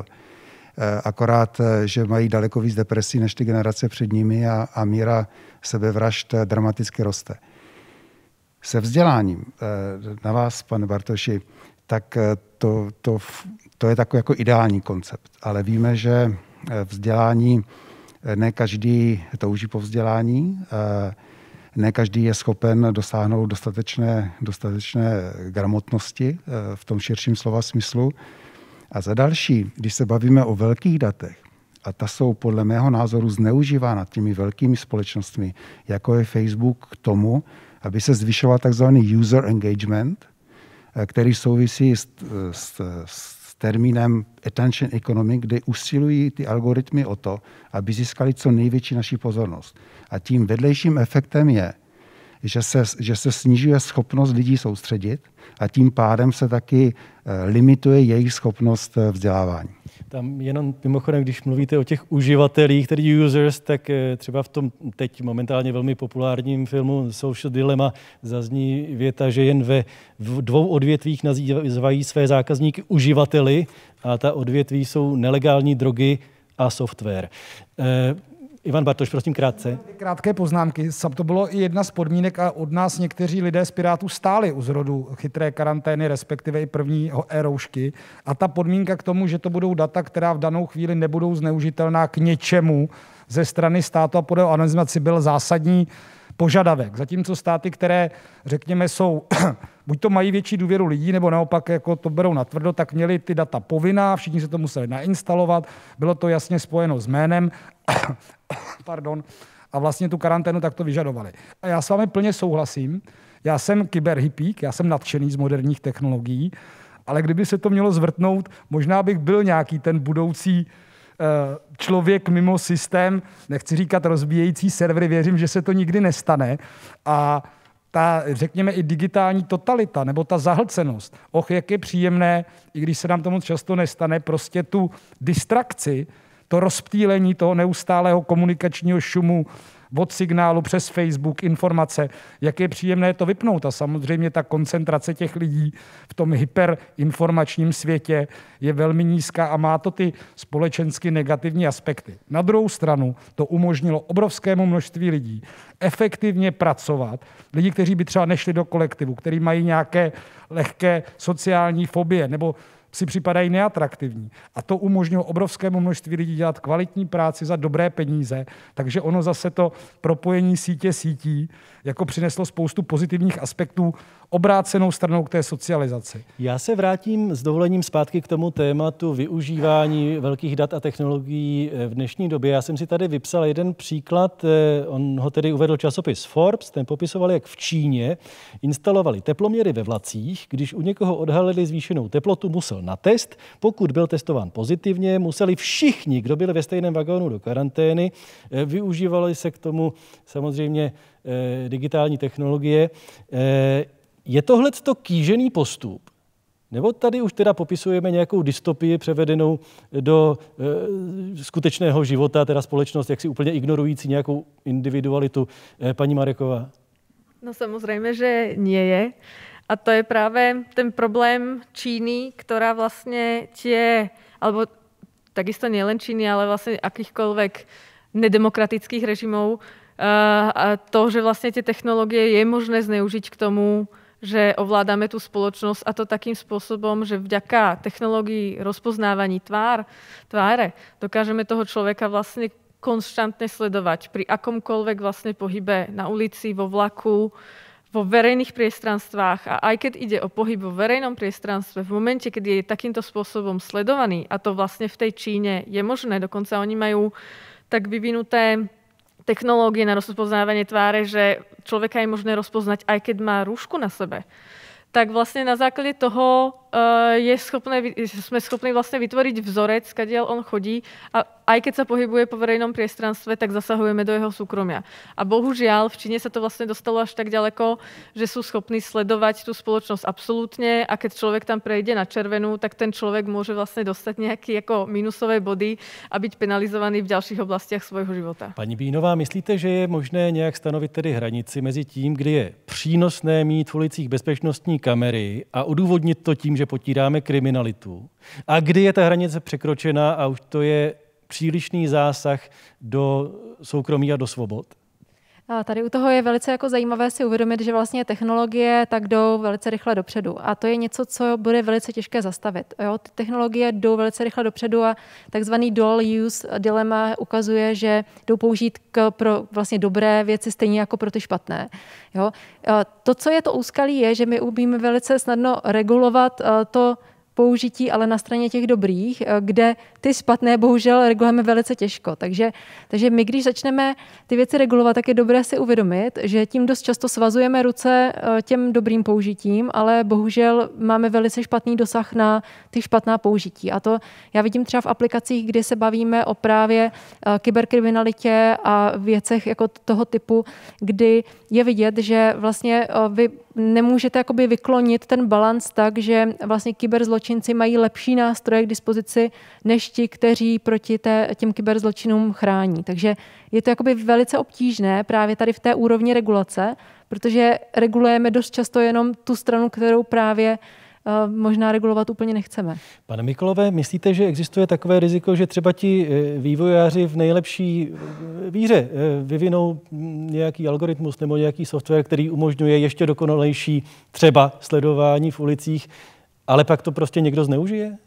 Akorát, že mají daleko víc depresí než ty generace před nimi a, a míra sebevražd dramaticky roste. Se vzděláním na vás, pane Bartoši, tak to, to, to je takový jako ideální koncept. Ale víme, že vzdělání, ne každý touží po vzdělání, ne každý je schopen dosáhnout dostatečné, dostatečné gramotnosti v tom širším slova smyslu. A za další, když se bavíme o velkých datech, a ta jsou podle mého názoru zneužívána těmi velkými společnostmi, jako je Facebook, k tomu, aby se zvyšoval takzvaný user engagement, který souvisí s, s, s termínem attention economy, kde usilují ty algoritmy o to, aby získali co největší naši pozornost. A tím vedlejším efektem je, že se, že se snižuje schopnost lidí soustředit a tím pádem se taky limituje jejich schopnost vzdělávání. Tam jenom mimochodem, když mluvíte o těch uživatelích, tedy users, tak třeba v tom teď momentálně velmi populárním filmu Social Dilemma zazní věta, že jen ve dvou odvětvích nazývají své zákazníky uživateli a ta odvětví jsou nelegální drogy a software. Eh, Ivan Bartoš, prosím krátce. Krátké poznámky. To bylo i jedna z podmínek a od nás někteří lidé z Pirátů stáli u zrodu chytré karantény, respektive i první e-roušky. A ta podmínka k tomu, že to budou data, která v danou chvíli nebudou zneužitelná k něčemu ze strany státu a podle anonymizaci, byl zásadní požadavek. Zatímco státy, které, řekněme, jsou, buď to mají větší důvěru lidí, nebo naopak jako to berou natvrdo, tak měli ty data povinná, všichni se to museli nainstalovat, bylo to jasně spojeno s jménem, pardon, a vlastně tu karanténu takto vyžadovali. A já s vámi plně souhlasím, já jsem kyberhypík, já jsem nadšený z moderních technologií, ale kdyby se to mělo zvrtnout, možná bych byl nějaký ten budoucí člověk mimo systém, nechci říkat rozbíjející servery, věřím, že se to nikdy nestane. A ta, řekněme, i digitální totalita, nebo ta zahlcenost, och, jak je příjemné, i když se nám to moc často nestane, prostě tu distrakci, to rozptýlení toho neustálého komunikačního šumu od signálu přes Facebook, informace, jak je příjemné to vypnout. A samozřejmě ta koncentrace těch lidí v tom hyperinformačním světě je velmi nízká a má to ty společensky negativní aspekty. Na druhou stranu to umožnilo obrovskému množství lidí efektivně pracovat. Lidi, kteří by třeba nešli do kolektivu, kteří mají nějaké lehké sociální fobie nebo si připadají neatraktivní. A to umožnilo obrovskému množství lidí dělat kvalitní práci za dobré peníze, takže ono zase to propojení sítě sítí jako přineslo spoustu pozitivních aspektů obrácenou stranou k té socializaci. Já se vrátím s dovolením zpátky k tomu tématu využívání velkých dat a technologií v dnešní době. Já jsem si tady vypsal jeden příklad, on ho tedy uvedl časopis Forbes, ten popisoval, jak v Číně instalovali teploměry ve vlacích, když u někoho odhalili zvýšenou teplotu, musel na test, pokud byl testován pozitivně, museli všichni, kdo byli ve stejném vagónu, do karantény, využívali se k tomu samozřejmě digitální technologie. Je tohleto kýžený postup? Nebo tady už teda popisujeme nějakou dystopii převedenou do e, skutečného života, teda společnost, jak si úplně ignorující nějakou individualitu? E, paní Mareková. No samozrejme, že nie je. A to je práve ten problém Číny, ktorá vlastne tie, alebo takisto nielen Číny, ale vlastne akýchkoľvek nedemokratických režimov, a to, že vlastne tie technológie je možné zneužiť k tomu, že ovládame tú spoločnosť a to takým spôsobom, že vďaka technológii rozpoznávaní tvár, tváre dokážeme toho človeka vlastne konštantne sledovať pri akomkoľvek vlastne pohybe na ulici, vo vlaku, vo verejných priestranstvách. A aj keď ide o pohyb vo verejnom priestranstve, v momente, keď je takýmto spôsobom sledovaný, a to vlastne v tej Číne je možné, dokonca oni majú tak vyvinuté technológie na rozpoznávanie tváre, že človeka je možné rozpoznať, aj keď má rúšku na sebe, tak vlastne na základe toho uh, je schopné, sme schopní vlastne vytvoriť vzorec, kadiaľ on chodí a aj keď sa pohybuje po verejnom priestranstve, tak zasahujeme do jeho súkromia. A bohužiaľ, v Číne sa to vlastne dostalo až tak ďaleko, že sú schopní sledovať tú spoločnosť absolútne a keď človek tam prejde na červenú, tak ten človek môže vlastne dostať nejaké ako minusové body a byť penalizovaný v ďalších oblastiach svojho života. Paní Bínová, myslíte, že je možné nějak stanovit tedy hranici mezi tím, kdy je přínosné mít v ulicích bezpečnostní kamery a odůvodnit to tím, že potíráme kriminalitu, a kdy je ta hranice překročena a už to je přílišný zásah do soukromí a do svobod? A tady u toho je velice jako zajímavé si uvědomit, že vlastně technologie tak jdou velice rychle dopředu. A to je něco, co bude velice těžké zastavit. Jo? Ty technologie jdou velice rychle dopředu a takzvaný dual use dilema ukazuje, že jdou použít k, pro vlastně dobré věci stejně jako pro ty špatné. Jo? A to, co je to úskalí, je, že my umíme velice snadno regulovat to použití, ale na straně těch dobrých, kde ty špatné bohužel regulujeme velice těžko. Takže, takže my, když začneme ty věci regulovat, tak je dobré si uvědomit, že tím dost často svazujeme ruce těm dobrým použitím, ale bohužel máme velice špatný dosah na ty špatná použití. A to já vidím třeba v aplikacích, kdy se bavíme o právě kyberkriminalitě a věcech jako toho typu, kdy je vidět, že vlastně vy nemůžete jakoby vyklonit ten balans tak, že vlastně kyberzločinci mají lepší nástroje k dispozici než ti, kteří proti té, těm kyberzločinům chrání. Takže je to jakoby velice obtížné právě tady v té úrovni regulace, protože regulujeme dost často jenom tu stranu, kterou právě uh, možná regulovat úplně nechceme. Pane Mikolové, myslíte, že existuje takové riziko, že třeba ti vývojáři v nejlepší víře vyvinou nějaký algoritmus nebo nějaký software, který umožňuje ještě dokonalejší třeba sledování v ulicích, ale pak to prostě někdo zneužije?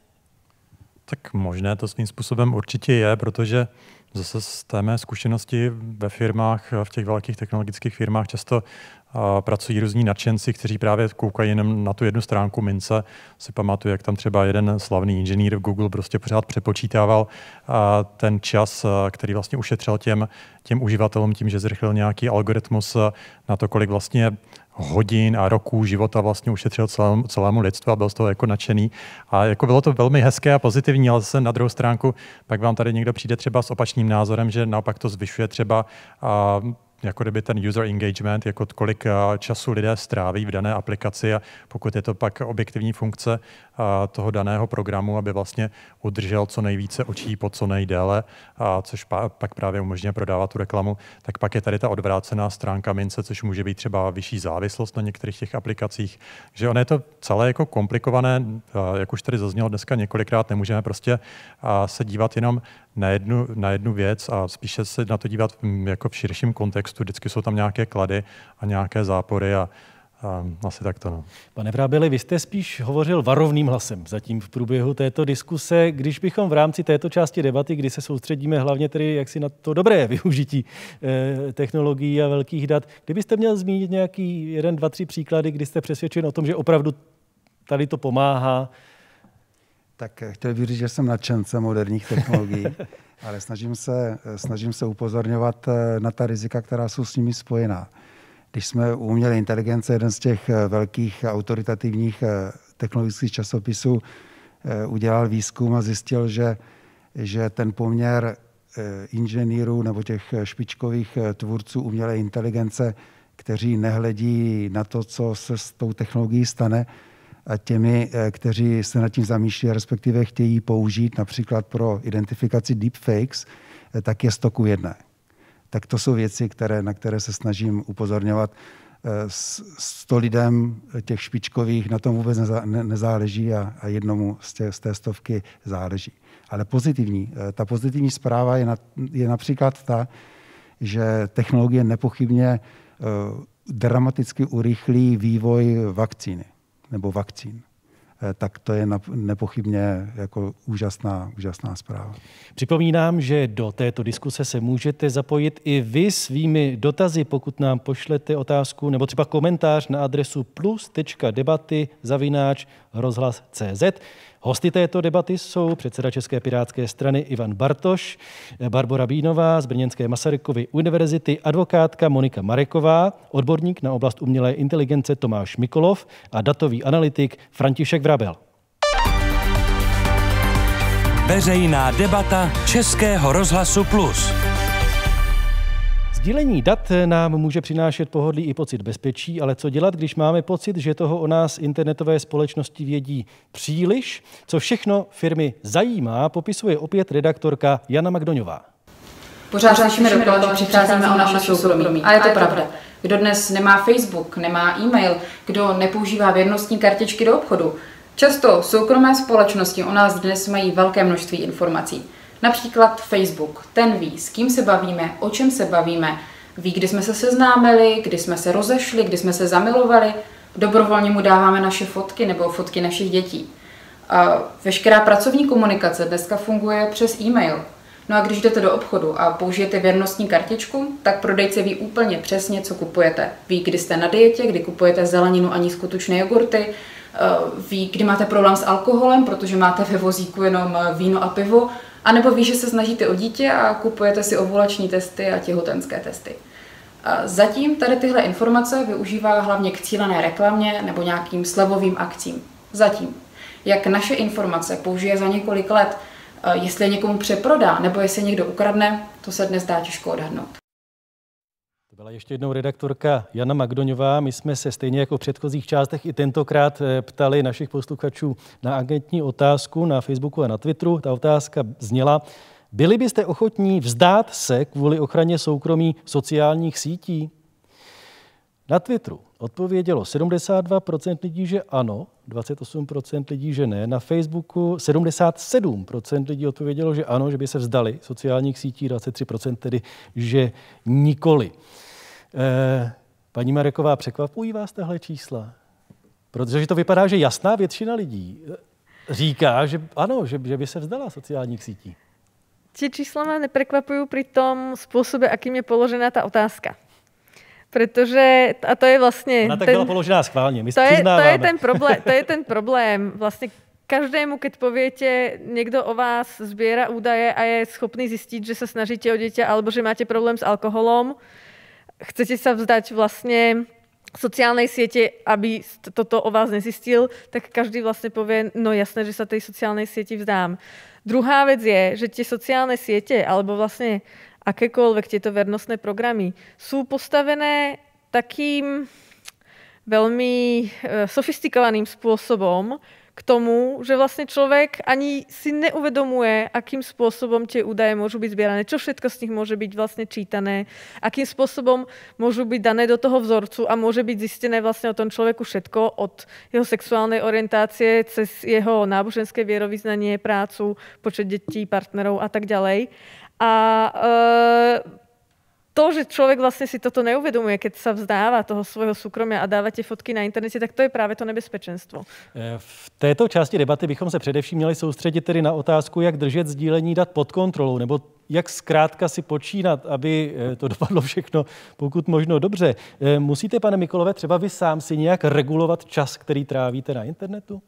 Tak možné to svým způsobem určitě je, protože zase z té mé zkušenosti ve firmách, v těch velkých technologických firmách často a pracují různí nadšenci, kteří právě koukají jenom na tu jednu stránku mince. Si pamatuju, jak tam třeba jeden slavný inženýr v Google prostě pořád přepočítával a ten čas, který vlastně ušetřil těm, těm uživatelům tím, že zrychlil nějaký algoritmus na to, kolik vlastně hodin a roků života vlastně ušetřil celému, celému lidstvu a byl z toho jako nadšený. A jako bylo to velmi hezké a pozitivní, ale zase na druhou stránku pak vám tady někdo přijde třeba s opačným názorem, že naopak to zvyšuje třeba a, jako kdyby ten user engagement, jako kolik času lidé stráví v dané aplikaci a pokud je to pak objektivní funkce toho daného programu, aby vlastně udržel co nejvíce očí po co nejdéle, a což pak právě umožňuje prodávat tu reklamu, tak pak je tady ta odvrácená stránka mince, což může být třeba vyšší závislost na některých těch aplikacích. Že ono je to celé jako komplikované, jak už tady zaznělo dneska několikrát, nemůžeme prostě se dívat jenom na jednu, na jednu věc a spíše se na to dívat jako v širším kontextu. Vždycky jsou tam nějaké klady a nějaké zápory a, a asi tak to. No. Pane Vrábeli, vy jste spíš hovořil varovným hlasem zatím v průběhu této diskuse. Když bychom v rámci této části debaty, kdy se soustředíme hlavně tedy jaksi na to dobré využití eh, technologií a velkých dat, kdybyste měl zmínit nějaký jeden, dva, tři příklady, kdy jste přesvědčen o tom, že opravdu tady to pomáhá. Tak chtěl bych říct, že jsem nadšencem moderních technologií, ale snažím se, snažím se upozorňovat na ta rizika, která jsou s nimi spojená. Když jsme u umělé inteligence, jeden z těch velkých autoritativních technologických časopisů udělal výzkum a zjistil, že, že ten poměr inženýrů nebo těch špičkových tvůrců umělé inteligence, kteří nehledí na to, co se s tou technologií stane, a těmi, kteří se nad tím zamýšlí, respektive chtějí použít například pro identifikaci deepfakes, tak je sto ku jedné. Tak to jsou věci, které, na které se snažím upozorňovat. Sto lidem těch špičkových na tom vůbec neza, ne, nezáleží a, a jednomu z, tě, z té stovky záleží. Ale pozitivní, ta pozitivní zpráva je, na, je například ta, že technologie nepochybně uh, dramaticky urychlí vývoj vakcíny nebo vakcín. Tak to je nepochybně jako úžasná, úžasná zpráva. Připomínám, že do této diskuse se můžete zapojit i vy svými dotazy, pokud nám pošlete otázku nebo třeba komentář na adresu plus tečka debaty zavináč rozhlas tečka cé zet. Hosty této debaty jsou předseda České pirátské strany Ivan Bartoš, Barbora Bínová z brněnské Masarykovy univerzity, advokátka Monika Mareková, odborník na oblast umělé inteligence Tomáš Mikolov a datový analytik František Vrabel. Veřejná debata Českého rozhlasu Plus. Sdílení dat nám může přinášet pohodlí i pocit bezpečí, ale co dělat, když máme pocit, že toho o nás internetové společnosti vědí příliš? Co všechno firmy zajímá, popisuje opět redaktorka Jana Magdoňová. Pořád slyšíme dokola, že přicházíme o naše soukromí. A je to pravda. Kdo dnes nemá Facebook, nemá e-mail, kdo nepoužívá věrnostní kartičky do obchodu. Často soukromé společnosti o nás dnes mají velké množství informací. Například Facebook, ten ví, s kým se bavíme, o čem se bavíme, Ví, kdy jsme se seznámili, kdy jsme se rozešli, kdy jsme se zamilovali. Dobrovolně mu dáváme naše fotky nebo fotky našich dětí. A veškerá pracovní komunikace dneska funguje přes e-mail. No a když jdete do obchodu a použijete věrnostní kartičku, tak prodejce ví úplně přesně, co kupujete. Ví, kdy jste na dietě, kdy kupujete zeleninu a nízkotučné jogurty, ví, kdy máte problém s alkoholem, protože máte ve vozíku jenom víno a pivo, anebo ví, že se snažíte o dítě a kupujete si ovulační testy a těhotenské testy. A zatím tady tyhle informace využívá hlavně k cílené reklamě nebo nějakým slevovým akcím. Zatím. Jak naše informace použije za několik let, jestli je někomu přeprodá nebo jestli někdo ukradne, to se dnes dá těžko odhadnout. To byla ještě jednou redaktorka Jana Magdoňová. My jsme se stejně jako v předchozích částech i tentokrát ptali našich posluchačů na agentní otázku na Facebooku a na Twitteru. Ta otázka zněla: byli byste ochotní vzdát se kvůli ochraně soukromí sociálních sítí? Na Twitteru odpovědělo sedmdesát dva procent lidí, že ano, dvacet osm procent lidí, že ne. Na Facebooku sedmdesát sedm procent lidí odpovědělo, že ano, že by se vzdali sociálních sítí, dvacet tři procent tedy, že nikoli. Eh, paní Mareková, překvapují vás tahle čísla? Protože to vypadá, že jasná většina lidí říká, že ano, že, že by se vzdala sociálních sítí. Tie čísla ma neprekvapujú pri tom spôsobe, akým je položená tá otázka. Pretože, a to je vlastne... Ona tak ten, byla položená schválně, my to je, přiznáváme. To je ten problém, to je ten problém. Vlastne každému, keď poviete, niekto o vás zbiera údaje a je schopný zistiť, že sa snažíte o dieťa alebo že máte problém s alkoholom, chcete sa vzdať vlastne sociálnej siete, aby toto o vás nezistil, tak každý vlastne povie, no jasné, že sa tej sociálnej sieti vzdám. Druhá vec je, že tie sociálne siete alebo vlastne akékoľvek tieto vernostné programy sú postavené takým veľmi sofistikovaným spôsobom k tomu, že vlastne človek ani si neuvedomuje, akým spôsobom tie údaje môžu byť zbierané, čo všetko z nich môže byť vlastne čítané, akým spôsobom môžu byť dané do toho vzorcu a môže byť zistené vlastne o tom človeku všetko, od jeho sexuálnej orientácie cez jeho náboženské vierovyznanie, prácu, počet detí, partnerov a tak ďalej. A e, to, že človek vlastne si toto neuvedomuje, keď sa vzdáva toho svojho súkromia a dáva tie fotky na internete, tak to je právě to nebezpečenstvo. V této části debaty bychom se především měli soustředit tedy na otázku, jak držet sdílení dat pod kontrolou, nebo jak zkrátka si počínat, aby to dopadlo všechno pokud možno dobře. Musíte, pane Mikolové, třeba vy sám si nějak regulovat čas, který trávíte na internetu?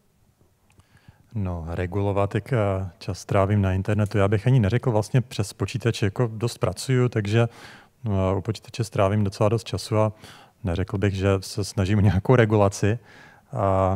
No, regulovat, jak čas trávím na internetu, já bych ani neřekl, vlastně přes počítač jako dost pracuju, takže no, u počítače strávím docela dost času a neřekl bych, že se snažím o nějakou regulaci a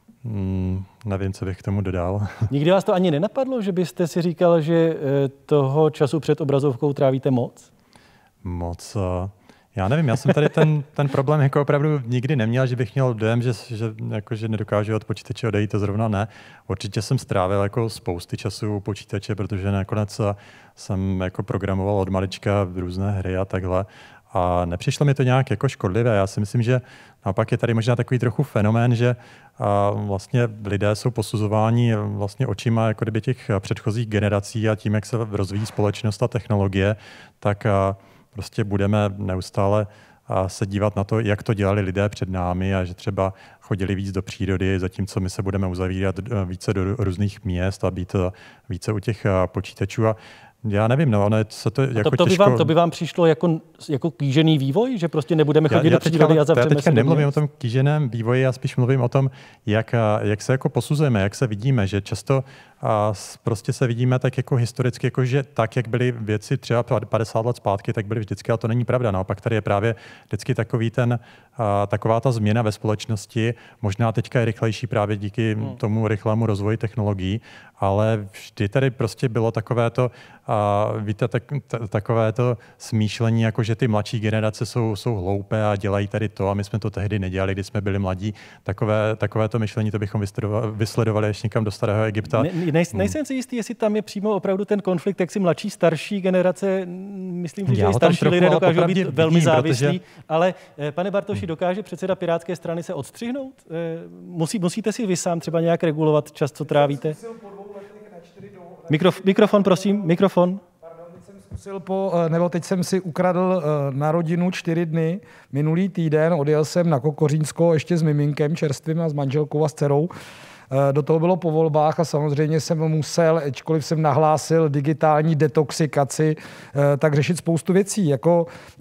mm, nevím, co bych k tomu dodal. Nikdy vás to ani nenapadlo, že byste si říkal, že toho času před obrazovkou trávíte moc? Moc. Já nevím, já jsem tady ten, ten problém jako opravdu nikdy neměl, že bych měl dojem, že, že, jako, že nedokážu od počítače odejít, to zrovna ne. Určitě jsem strávil jako spousty času u počítače, protože nakonec jsem jako programoval od malička různé hry a takhle. A nepřišlo mi to nějak jako škodlivé. Já si myslím, že naopak je tady možná takový trochu fenomén, že a vlastně lidé jsou posuzováni vlastně očima jako kdyby těch předchozích generací a tím, jak se rozvíjí společnost a technologie, tak a prostě budeme neustále se dívat na to, jak to dělali lidé před námi a že třeba chodili víc do přírody, zatímco my se budeme uzavírat více do různých měst a být více u těch počítačů. A já nevím, no, ono se to jako to, to, by těžko... vám, to by vám přišlo jako, jako kýžený vývoj, že prostě nebudeme chodit já, já do přírody teďka, a zavřeme se. Já teďka nemluvím o tom kýženém vývoji, já spíš mluvím o tom, jak, jak se jako posuzujeme, jak se vidíme, že často a prostě se vidíme tak jako historicky, jako že tak, jak byly věci třeba padesát let zpátky, tak byly vždycky, a to není pravda. Naopak tady je právě vždycky takový ten, a, taková ta změna ve společnosti, možná teďka je rychlejší právě díky hmm. tomu rychlému rozvoji technologií, ale vždy tady prostě bylo takové to, a, víte, tak, t- takové to smýšlení, jako že ty mladší generace jsou, jsou hloupé a dělají tady to a my jsme to tehdy nedělali, když jsme byli mladí. Takové, takové to myšlení, to bychom vysledovali ještě někam do starého Egypta. Ne, Nej, nejsem si jistý, jestli tam je přímo opravdu ten konflikt, jak si mladší, starší generace, myslím, že i starší lidé dokážou být velmi vidím, závislí, protože... ale pane Bartoši, dokáže předseda Pirátské strany se odstřihnout? Musí, musíte si vy sám třeba nějak regulovat čas, co trávíte? Mikrof, mikrofon, prosím, mikrofon. Pardon, teď jsem zkusil po, nebo teď jsem si ukradl na rodinu čtyři dny. Minulý týden odjel jsem na Kokořínsko ještě s miminkem čerstvým a s manželkou a s dcerou. Do toho bylo po volbách a samozřejmě jsem musel, ačkoliv jsem nahlásil digitální detoxikaci, tak řešit spoustu věcí. Jako,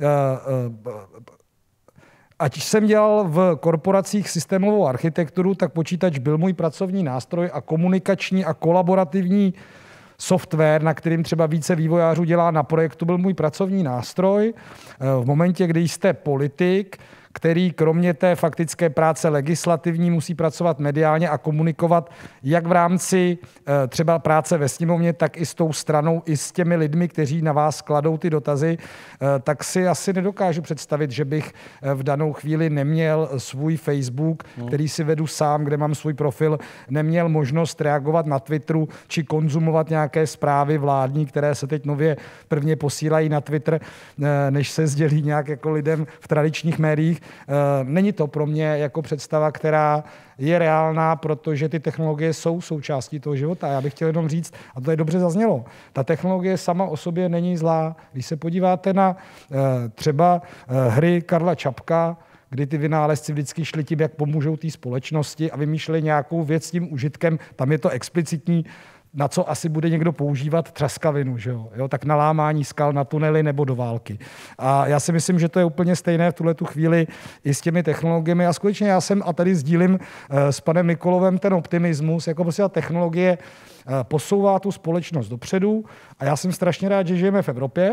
ať jsem dělal v korporacích systémovou architekturu, tak počítač byl můj pracovní nástroj a komunikační a kolaborativní software, na kterým třeba více vývojářů dělá na projektu, byl můj pracovní nástroj. V momentě, kdy jste politik, který kromě té faktické práce legislativní musí pracovat mediálně a komunikovat jak v rámci třeba práce ve sněmovně, tak i s tou stranou, i s těmi lidmi, kteří na vás kladou ty dotazy, tak si asi nedokážu představit, že bych v danou chvíli neměl svůj Facebook, no. který si vedu sám, kde mám svůj profil, neměl možnost reagovat na Twitteru či konzumovat nějaké zprávy vládní, které se teď nově prvně posílají na Twitter, než se sdělí nějak jako lidem v tradičních médiích. Není to pro mě jako představa, která je reálná, protože ty technologie jsou součástí toho života. Já bych chtěl jenom říct, a to je dobře zaznělo, ta technologie sama o sobě není zlá. Když se podíváte na třeba hry Karla Čapka, kdy ty vynálezci vždycky šli tím, jak pomůžou té společnosti a vymýšleli nějakou věc s tím užitkem, tam je to explicitní, na co asi bude někdo používat třaskavinu, že jo? Jo, tak na lámání skal, na tunely nebo do války. A já si myslím, že to je úplně stejné v tuhletu chvíli i s těmi technologiemi. A skutečně já jsem, a tady sdílím s panem Mikolovem ten optimismus, jako prostě ta technologie posouvá tu společnost dopředu a já jsem strašně rád, že žijeme v Evropě,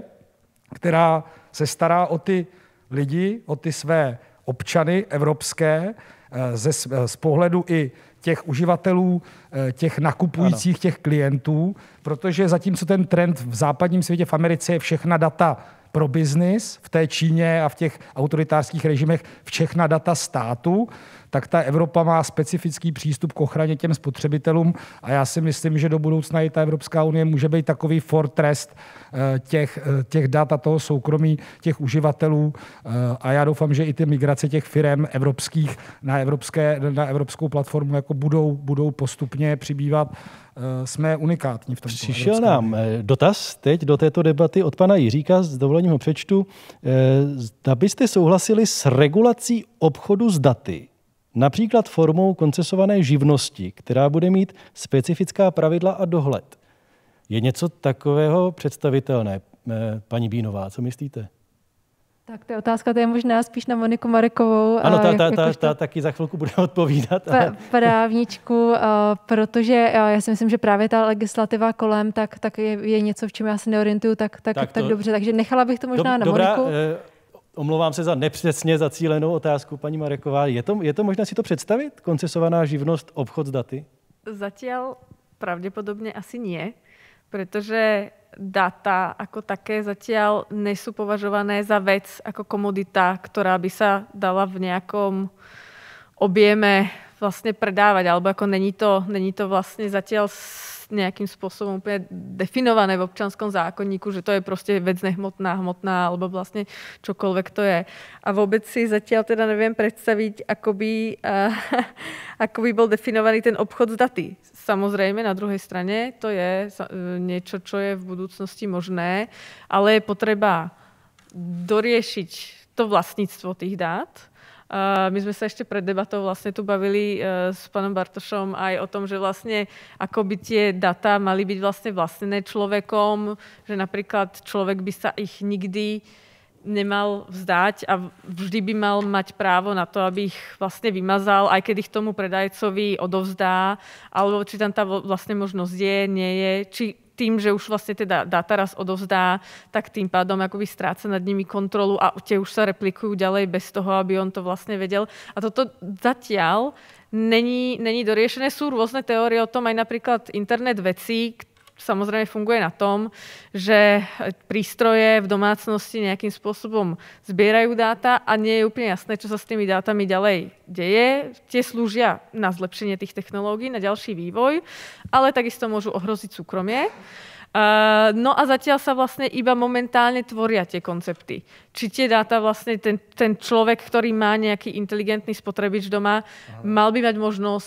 která se stará o ty lidi, o ty své občany evropské, ze, z pohledu i těch uživatelů, těch nakupujících, ano. těch klientů, protože zatímco ten trend v západním světě, v Americe je všechna data pro biznis, v té Číně a v těch autoritářských režimech všechna data státu, tak ta Evropa má specifický přístup k ochraně těm spotřebitelům a já si myslím, že do budoucna i ta Evropská unie může být takový fortress těch, těch dat a toho soukromí těch uživatelů a já doufám, že i ty migrace těch firem evropských na, evropské, na evropskou platformu jako budou, budou postupně přibývat. Jsme unikátní v tom. Přišel nám dotaz teď do této debaty od pana Jiříka, s dovolením ho přečtu. Zda byste souhlasili s regulací obchodu s daty, například formou koncesované živnosti, která bude mít specifická pravidla a dohled. Je něco takového představitelné, paní Bínová, co myslíte? Tak to je otázka, to je možná spíš na Moniku Marekovou. Ano, ta, ta, ta, ta taky za chvilku bude odpovídat. Ale... Právničku, protože já si myslím, že právě ta legislativa kolem, tak, tak je, je něco, v čem já se neorientuju tak, tak, tak, to... tak dobře. Takže nechala bych to možná Dob, na Moniku. Dobrá, eh, omlouvám se za nepřesně zacílenou otázku, paní Mareková. Je to, je to možné si to představit? Koncesovaná živnost, obchod s daty? Zatiaľ pravdepodobne asi nie, pretože dáta ako také zatiaľ nie sú považované za vec ako komodita, ktorá by sa dala v nejakom objeme vlastne predávať, alebo ako není to, není to vlastne zatiaľ nejakým spôsobom úplne definované v občanskom zákonníku, že to je proste vec nehmotná, hmotná, alebo vlastne čokoľvek to je. A vôbec si zatiaľ teda neviem predstaviť, ako by, uh, ako by bol definovaný ten obchod s daty. Samozrejme, na druhej strane to je niečo, čo je v budúcnosti možné, ale je potreba doriešiť to vlastníctvo tých dát. My sme sa ešte pred debatou vlastne tu bavili s pánom Bartošom aj o tom, že vlastne ako by tie data mali byť vlastne vlastnené človekom, že napríklad človek by sa ich nikdy nemal vzdať a vždy by mal mať právo na to, aby ich vlastne vymazal, aj keď ich tomu predajcovi odovzdá, alebo či tam tá vlastne možnosť je, nie je, či tým, že už vlastne teda dáta raz odovzdá, tak tým pádom akoby stráca nad nimi kontrolu a tie už sa replikujú ďalej bez toho, aby on to vlastne vedel. A toto zatiaľ není, není doriešené. Sú rôzne teórie o tom, aj napríklad internet vecí, samozrejme funguje na tom, že prístroje v domácnosti nejakým spôsobom zbierajú dáta a nie je úplne jasné, čo sa s tými dátami ďalej deje. Tie slúžia na zlepšenie tých technológií, na ďalší vývoj, ale takisto môžu ohroziť súkromie. Uh, no a zatiaľ sa vlastne iba momentálne tvoria tie koncepty. Či tie dáta vlastne ten, ten človek, ktorý má nejaký inteligentný spotrebič doma, mal by mať možnosť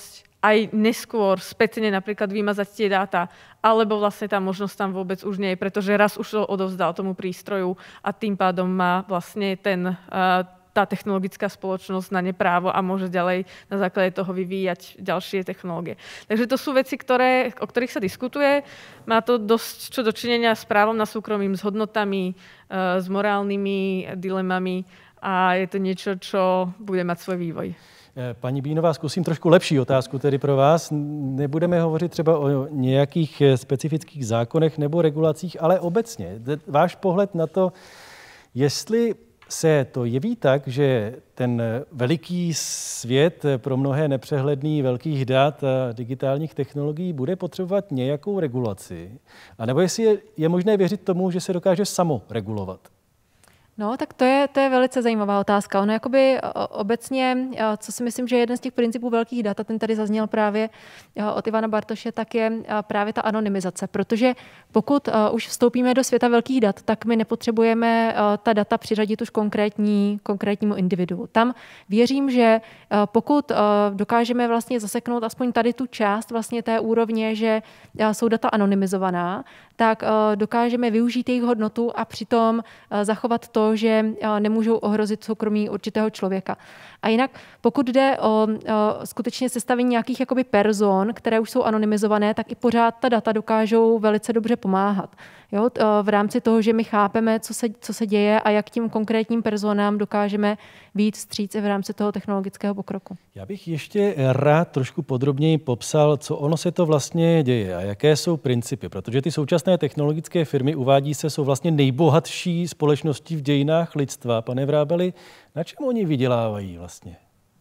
aj neskôr spätne napríklad vymazať tie dáta, alebo vlastne tá možnosť tam vôbec už nie je, pretože raz už to odovzdal tomu prístroju a tým pádom má vlastne ten, tá technologická spoločnosť na ne právo a môže ďalej na základe toho vyvíjať ďalšie technológie. Takže to sú veci, ktoré, o ktorých sa diskutuje. Má to dosť čo dočinenia s právom na súkromím, s hodnotami, s morálnymi dilemami a je to niečo, čo bude mať svoj vývoj. Paní Bínová, zkusím trošku lepší otázku tedy pro vás. Nebudeme hovořit třeba o nějakých specifických zákonech nebo regulacích, ale obecně. Váš pohled na to, jestli se to jeví tak, že ten veliký svět pro mnohé nepřehledný velkých dat a digitálních technologií bude potřebovat nějakou regulaci, anebo jestli je, je možné věřit tomu, že se dokáže samo regulovat? No, tak to je, to je velice zajímavá otázka. Ono jakoby obecně, co si myslím, že je jeden z těch principů velkých dat, a ten tady zazněl právě od Ivana Bartoše, tak je právě ta anonymizace. Protože pokud už vstoupíme do světa velkých dat, tak my nepotřebujeme ta data přiřadit už konkrétní, konkrétnímu individu. Tam věřím, že pokud dokážeme vlastně zaseknout aspoň tady tu část vlastně té úrovně, že jsou data anonymizovaná, tak dokážeme využít jejich hodnotu a přitom zachovat to, že nemůžou ohrozit soukromí určitého člověka. A jinak, pokud jde o, o skutečně sestavení nějakých jakoby person, které už jsou anonymizované, tak i pořád ta data dokážou velice dobře pomáhat. Jo? V rámci toho, že my chápeme, co se, co se děje a jak tím konkrétním personám dokážeme vyjít vstříc i v rámci toho technologického pokroku. Já bych ještě rád trošku podrobněji popsal, co ono se to vlastně děje a jaké jsou principy, protože ty současné technologické firmy, uvádí se, jsou vlastně nejbohatší společnosti v dějinách lidstva. Pane Vrábeli, na čem oni vydělávají vlastně?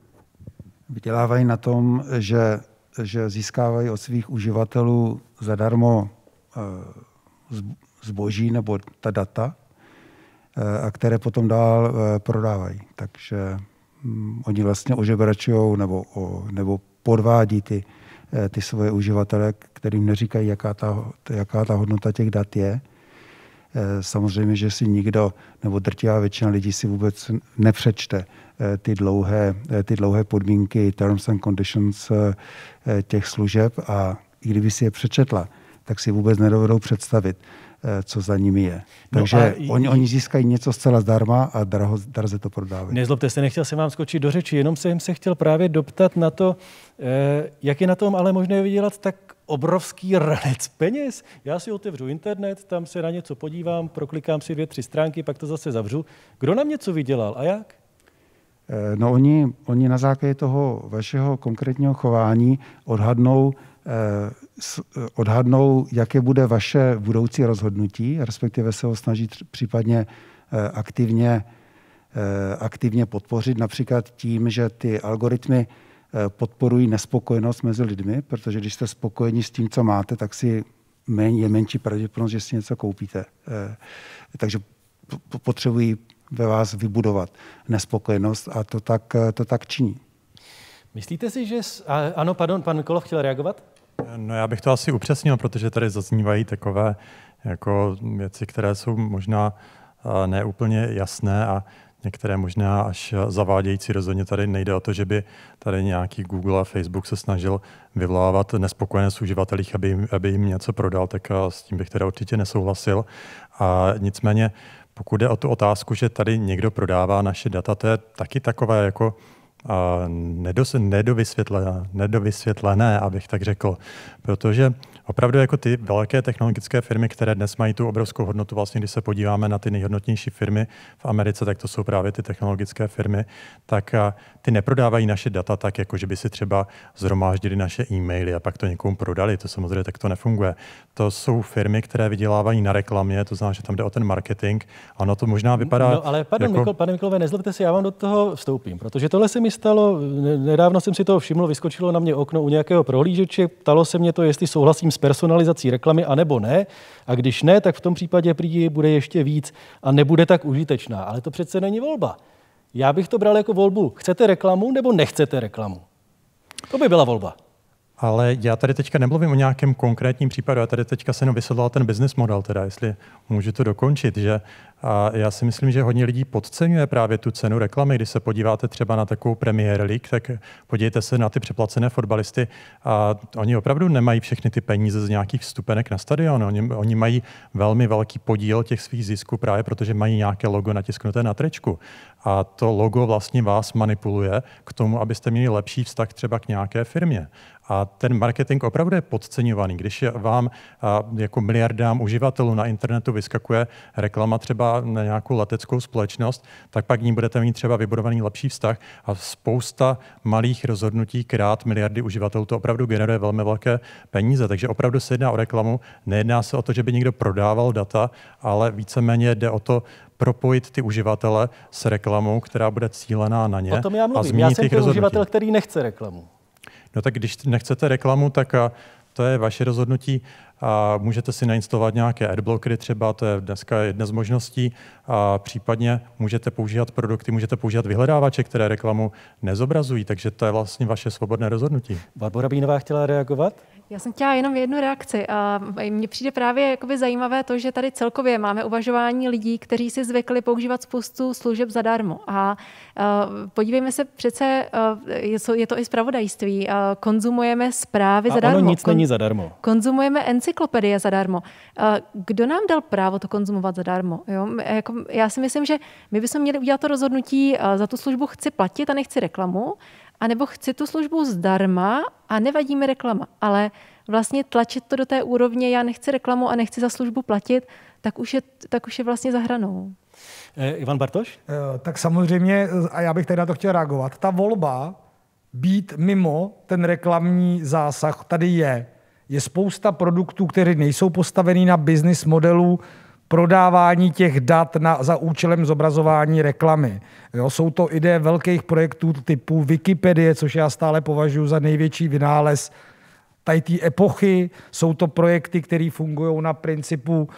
Vydělávají na tom, že, že získávají od svých uživatelů zadarmo zboží nebo ta data, a které potom dál prodávají. Takže um, oni vlastně ožebračujou nebo, o, nebo podvádí ty, ty svoje uživatele, kterým neříkají, jaká ta, jaká ta hodnota těch dat je. Samozřejmě, že si nikdo, nebo drtivá většina lidí si vůbec nepřečte ty dlouhé, ty dlouhé podmínky, terms and conditions těch služeb a i kdyby si je přečetla, tak si vůbec nedovedou představit, co za nimi je. Takže no oni, oni získají něco zcela zdarma a draho, draze to prodávají. Nezlobte se, nechtěl jsem vám skočit do řeči, jenom jsem se chtěl právě doptat na to, jak je na tom ale možné vydělat tak obrovský ranec peněz. Já si otevřu internet, tam se na něco podívám, proklikám si dvě, tři stránky, pak to zase zavřu. Kdo nám něco vydělal a jak? No oni, oni na základě toho vašeho konkrétního chování odhadnou, eh, odhadnou, jaké bude vaše budoucí rozhodnutí, respektive se ho snaží tři, případně eh, aktivně, eh, aktivně podpořit, například tím, že ty algoritmy eh, podporují nespokojenost mezi lidmi, protože když jste spokojeni s tím, co máte, tak si méně, je menší pravděpodobnost, že si něco koupíte. Eh, takže p- potřebují ve vás vybudovat nespokojenost a to tak, to tak činí. Myslíte si, že... Ano, pardon, pan Mikolov chtěl reagovat? No já bych to asi upřesnil, protože tady zaznívají takové jako věci, které jsou možná neúplně jasné a některé možná až zavádějící. Rozhodně tady nejde o to, že by tady nějaký Google a Facebook se snažil vyvolávat nespokojenost uživatelích, aby jim, aby jim něco prodal, tak s tím bych teda určitě nesouhlasil. A nicméně pokud jde o tu otázku, že tady někdo prodává naše data, to je taky takové jako nedos, nedovysvětlené, nedovysvětlené, abych tak řekl. Protože opravdu jako ty velké technologické firmy, které dnes mají tu obrovskou hodnotu, vlastně když se podíváme na ty nejhodnotnější firmy v Americe, tak to jsou právě ty technologické firmy, tak ty neprodávají naše data tak, jako že by si třeba zhromáždili naše e-maily a pak to někomu prodali. To samozřejmě tak to nefunguje. To jsou firmy, které vydělávají na reklamě, to znamená, že tam jde o ten marketing. Ono to možná vypadá... No ale pardon, jako... Mikol, pane Mikolové, nezlobte se, já vám do toho vstoupím, protože tohle se mi stalo, nedávno jsem si toho všiml, vyskočilo na mě okno u nějakého prohlížeče, ptalo se mě to, jestli souhlasím s personalizací reklamy, anebo ne. A když ne, tak v tom případě prý bude ještě víc a nebude tak užitečná. Ale to přece není volba. Já bych to bral jako volbu. Chcete reklamu nebo nechcete reklamu? To by byla volba. Ale já tady teďka nemluvím o nějakém konkrétním případu, já tady teďka se jenom vysvětloval ten business model, teda jestli můžu to dokončit, že a já si myslím, že hodně lidí podceňuje právě tu cenu reklamy. Když se podíváte třeba na takovou Premier League, tak podívejte se na ty přeplacené fotbalisty a oni opravdu nemají všechny ty peníze z nějakých vstupenek na stadion. Oni, oni mají velmi velký podíl těch svých zisků právě protože mají nějaké logo natisknuté na tričku. A to logo vlastně vás manipuluje k tomu, abyste měli lepší vztah třeba k nějaké firmě. A ten marketing opravdu je podceňovaný. Když vám jako miliardám uživatelů na internetu vyskakuje reklama třeba na nějakou leteckou společnost, tak pak ní budete mít třeba vybudovaný lepší vztah a spousta malých rozhodnutí krát miliardy uživatelů to opravdu generuje velmi velké peníze. Takže opravdu se jedná o reklamu. Nejedná se o to, že by někdo prodával data, ale víceméně jde o to, propojit ty uživatele s reklamou, která bude cílená na ně. O tom já mluvím. A změnit já jsem ten rozhodnutí. uživatel, který nechce reklamu. No tak když nechcete reklamu, tak a, to je vaše rozhodnutí. A můžete si nainstalovat nějaké adblockery třeba, to je dneska jedna z možností. A případně můžete používat produkty, můžete používat vyhledávače, které reklamu nezobrazují, takže to je vlastně vaše svobodné rozhodnutí. Barbora Bínová chtěla reagovat? Já jsem chtěla jenom jednu reakci a mně přijde právě jakoby zajímavé to, že tady celkově máme uvažování lidí, kteří si zvykli používat spoustu služeb zadarmo. A uh, podívejme se přece, uh, je to i zpravodajství, uh, konzumujeme zprávy a zadarmo. ono nic Kon- není zadarmo. Konzumujeme encyklopedie zadarmo. Uh, kdo nám dal právo to konzumovat zadarmo? Jo? Jako, já si myslím, že my bychom měli udělat to rozhodnutí, uh, za tu službu chci platit a nechci reklamu, a nebo chci tu službu zdarma a nevadí mi reklama, ale vlastně tlačit to do té úrovně, já nechci reklamu a nechci za službu platit, tak už je, tak už je vlastně za hranou. Eh, Ivan Bartoš? Eh, tak samozřejmě, a já bych tady na to chtěl reagovat, ta volba být mimo ten reklamní zásah tady je. Je spousta produktů, které nejsou postavený na business modelu prodávání těch dat na, za účelem zobrazování reklamy. Jo, jsou to ideje velkých projektů typu Wikipedie, což já stále považuji za největší vynález tady té epochy. Jsou to projekty, které fungují na principu uh,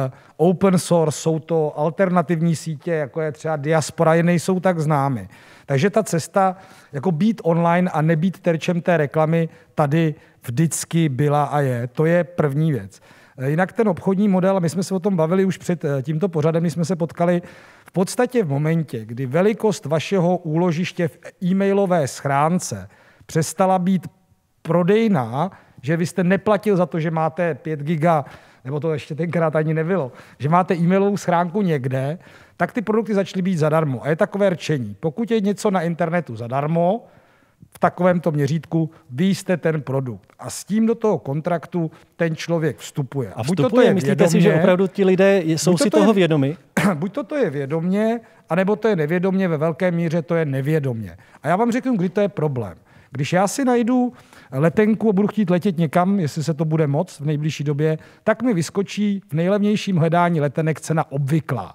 open source, jsou to alternativní sítě, jako je třeba Diaspora, je nejsou tak známy. Takže ta cesta, jako být online a nebýt terčem té reklamy, tady vždycky byla a je. To je první věc. Jinak ten obchodní model, a my jsme se o tom bavili už před tímto pořadem, když jsme se potkali, v podstatě v momentě, kdy velikost vašeho úložiště v e-mailové schránce přestala být prodejná, že vy jste neplatil za to, že máte pět giga, nebo to ještě tenkrát ani nebylo, že máte e-mailovou schránku někde, tak ty produkty začaly být zadarmo. A je takové rčení. Pokud je něco na internetu zadarmo, v takovémto měřítku, vy jste ten produkt. A s tím do toho kontraktu ten člověk vstupuje. A vstupuje, buď to je myslíte vědomě, si, že opravdu ti lidé jsou si to toho je, vědomi? Buď to, to je vědomě, anebo to je nevědomě, ve velké míře to je nevědomě. A já vám řeknu, kdy to je problém. Když já si najdu letenku a budu chtít letět někam, jestli se to bude moct v nejbližší době, tak mi vyskočí v nejlevnějším hledání letenek cena obvyklá.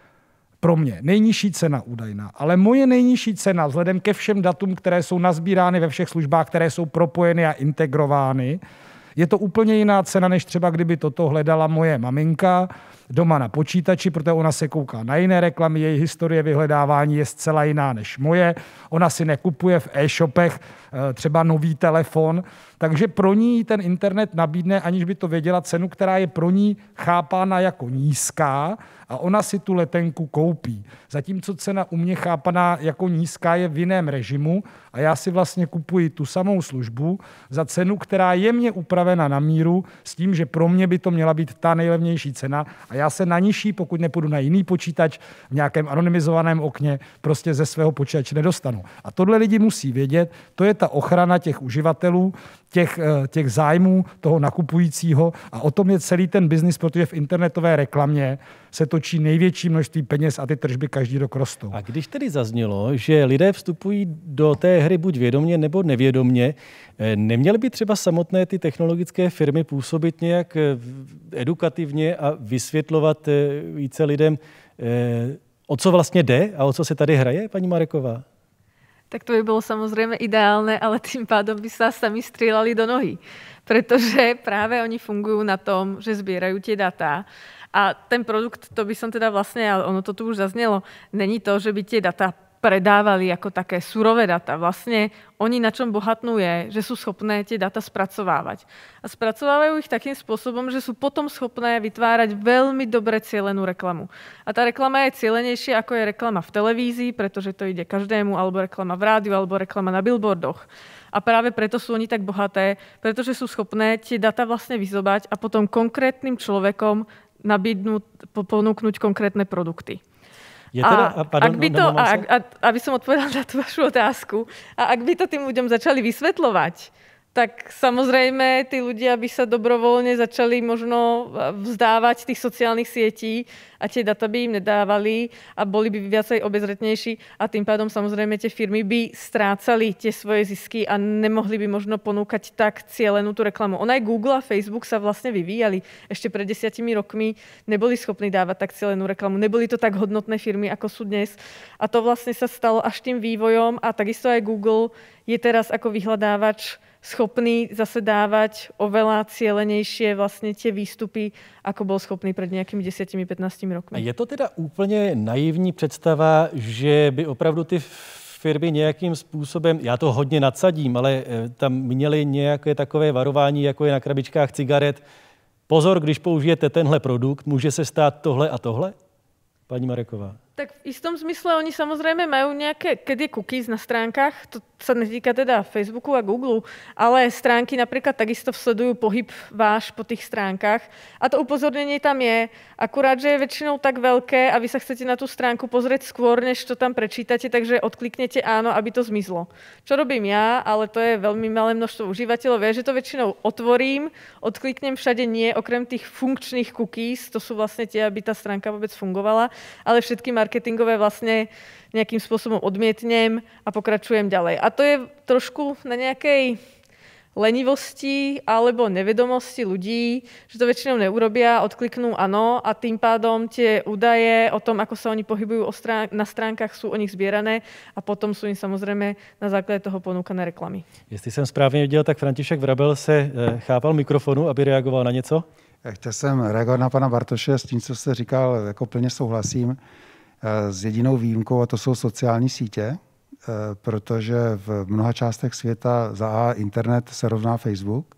Pro mě nejnižší cena údajná, ale moje nejnižší cena vzhledem ke všem datům, které jsou nazbírány ve všech službách, které jsou propojeny a integrovány, je to úplně jiná cena, než třeba kdyby toto hledala moje maminka doma na počítači, protože ona se kouká na jiné reklamy, její historie vyhledávání je zcela jiná než moje. Ona si nekupuje v e-shopech třeba nový telefon, takže pro ní ten internet nabídne, aniž by to věděla, cenu, která je pro ní chápána jako nízká a ona si tu letenku koupí. Zatímco cena u mě chápaná jako nízká je v jiném režimu a já si vlastně kupuji tu samou službu za cenu, která je mě upravena na míru s tím, že pro mě by to měla být ta nejlevnější cena a já se na nižší, pokud nepůjdu na jiný počítač v nějakém anonymizovaném okně, prostě ze svého počítače nedostanu. A tohle lidi musí vědět, to je ta ochrana těch uživatelů, těch, těch zájmů toho nakupujícího a o tom je celý ten biznis, protože v internetové reklamě se točí největší množství peněz a ty tržby každý rok rostou. A když tedy zaznělo, že lidé vstupují do té hry buď vědomě nebo nevědomě, neměly by třeba samotné ty technologické firmy působit nějak edukativně a vysvětlovat více lidem, o co vlastně jde a o co se tady hraje, paní Mareková? Tak to by bolo samozrejme ideálne, ale tým pádom by sa sami strieľali do nohy. Pretože práve oni fungujú na tom, že zbierajú tie datá. A ten produkt, to by som teda vlastne, ale ono to tu už zaznelo, není to, že by tie datá predávali ako také surové data. Vlastne oni na čom bohatnú je, že sú schopné tie data spracovávať. A spracovávajú ich takým spôsobom, že sú potom schopné vytvárať veľmi dobre cielenú reklamu. A tá reklama je cielenejšia ako je reklama v televízii, pretože to ide každému, alebo reklama v rádiu, alebo reklama na billboardoch. A práve preto sú oni tak bohaté, pretože sú schopné tie data vlastne vyzobať a potom konkrétnym človekom nabídnúť, ponúknuť konkrétne produkty. Je teda, a, pardon, ak by to, a, a, aby som odpovedala na tú vašu otázku, a ak by to tým ľuďom začali vysvetľovať, tak samozrejme tí ľudia by sa dobrovoľne začali možno vzdávať tých sociálnych sietí a tie data by im nedávali a boli by viacej obezretnejší a tým pádom samozrejme tie firmy by strácali tie svoje zisky a nemohli by možno ponúkať tak cielenú tú reklamu. Ono aj Google a Facebook sa vlastne vyvíjali. Ešte pred desiatimi rokmi neboli schopní dávať tak cielenú reklamu. Neboli to tak hodnotné firmy, ako sú dnes. A to vlastne sa stalo až tým vývojom a takisto aj Google je teraz ako vyhľadávač schopný zase dávať oveľa cielenejšie vlastne tie výstupy, ako bol schopný pred nejakými deseti pätnástimi rokmi. A je to teda úplně naivní představa, že by opravdu ty firmy nějakým způsobem, já to hodně nadsadím, ale tam měly nějaké takové varování, jako je na krabičkách cigaret. Pozor, když použijete tenhle produkt, může se stát tohle a tohle? Paní Mareková. Tak v istom zmysle oni samozrejme majú nejaké, keď je cookies na stránkach, to sa netýka teda Facebooku a Google, ale stránky napríklad takisto sledujú pohyb váš po tých stránkach a to upozornenie tam je, akurát, že je väčšinou tak veľké a vy sa chcete na tú stránku pozrieť skôr, než to tam prečítate, takže odkliknete áno, aby to zmizlo. Čo robím ja, ale to je veľmi malé množstvo užívateľov, vie, že to väčšinou otvorím, odkliknem všade nie, okrem tých funkčných cookies, to sú vlastne tie, aby tá stránka vôbec fungovala, ale všetky marketingové vlastne nejakým spôsobom odmietnem a pokračujem ďalej. A to je trošku na nejakej lenivosti alebo nevedomosti ľudí, že to väčšinou neurobia, odkliknú áno a tým pádom tie údaje o tom, ako sa oni pohybujú na stránkach, sú o nich zbierané a potom sú im samozrejme na základe toho ponúkané reklamy. Jestli jsem správně viděl, tak František Vrabel se chápal mikrofonu, aby reagoval na něco? Chtěl jsem reagovat na pana Bartoše s tím, co jste říkal, jako plně souhlasím. S jedinou výjimkou, a to jsou sociální sítě, protože v mnoha částech světa za A internet se rovná Facebook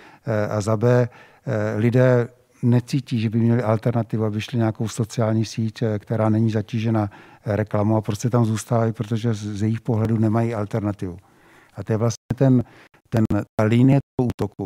a za B lidé necítí, že by měli alternativu, aby šli nějakou sociální síť, která není zatížena reklamou a prostě tam zůstávají, protože z jejich pohledu nemají alternativu. A to je vlastně ten, ten, ta linie toho útoku,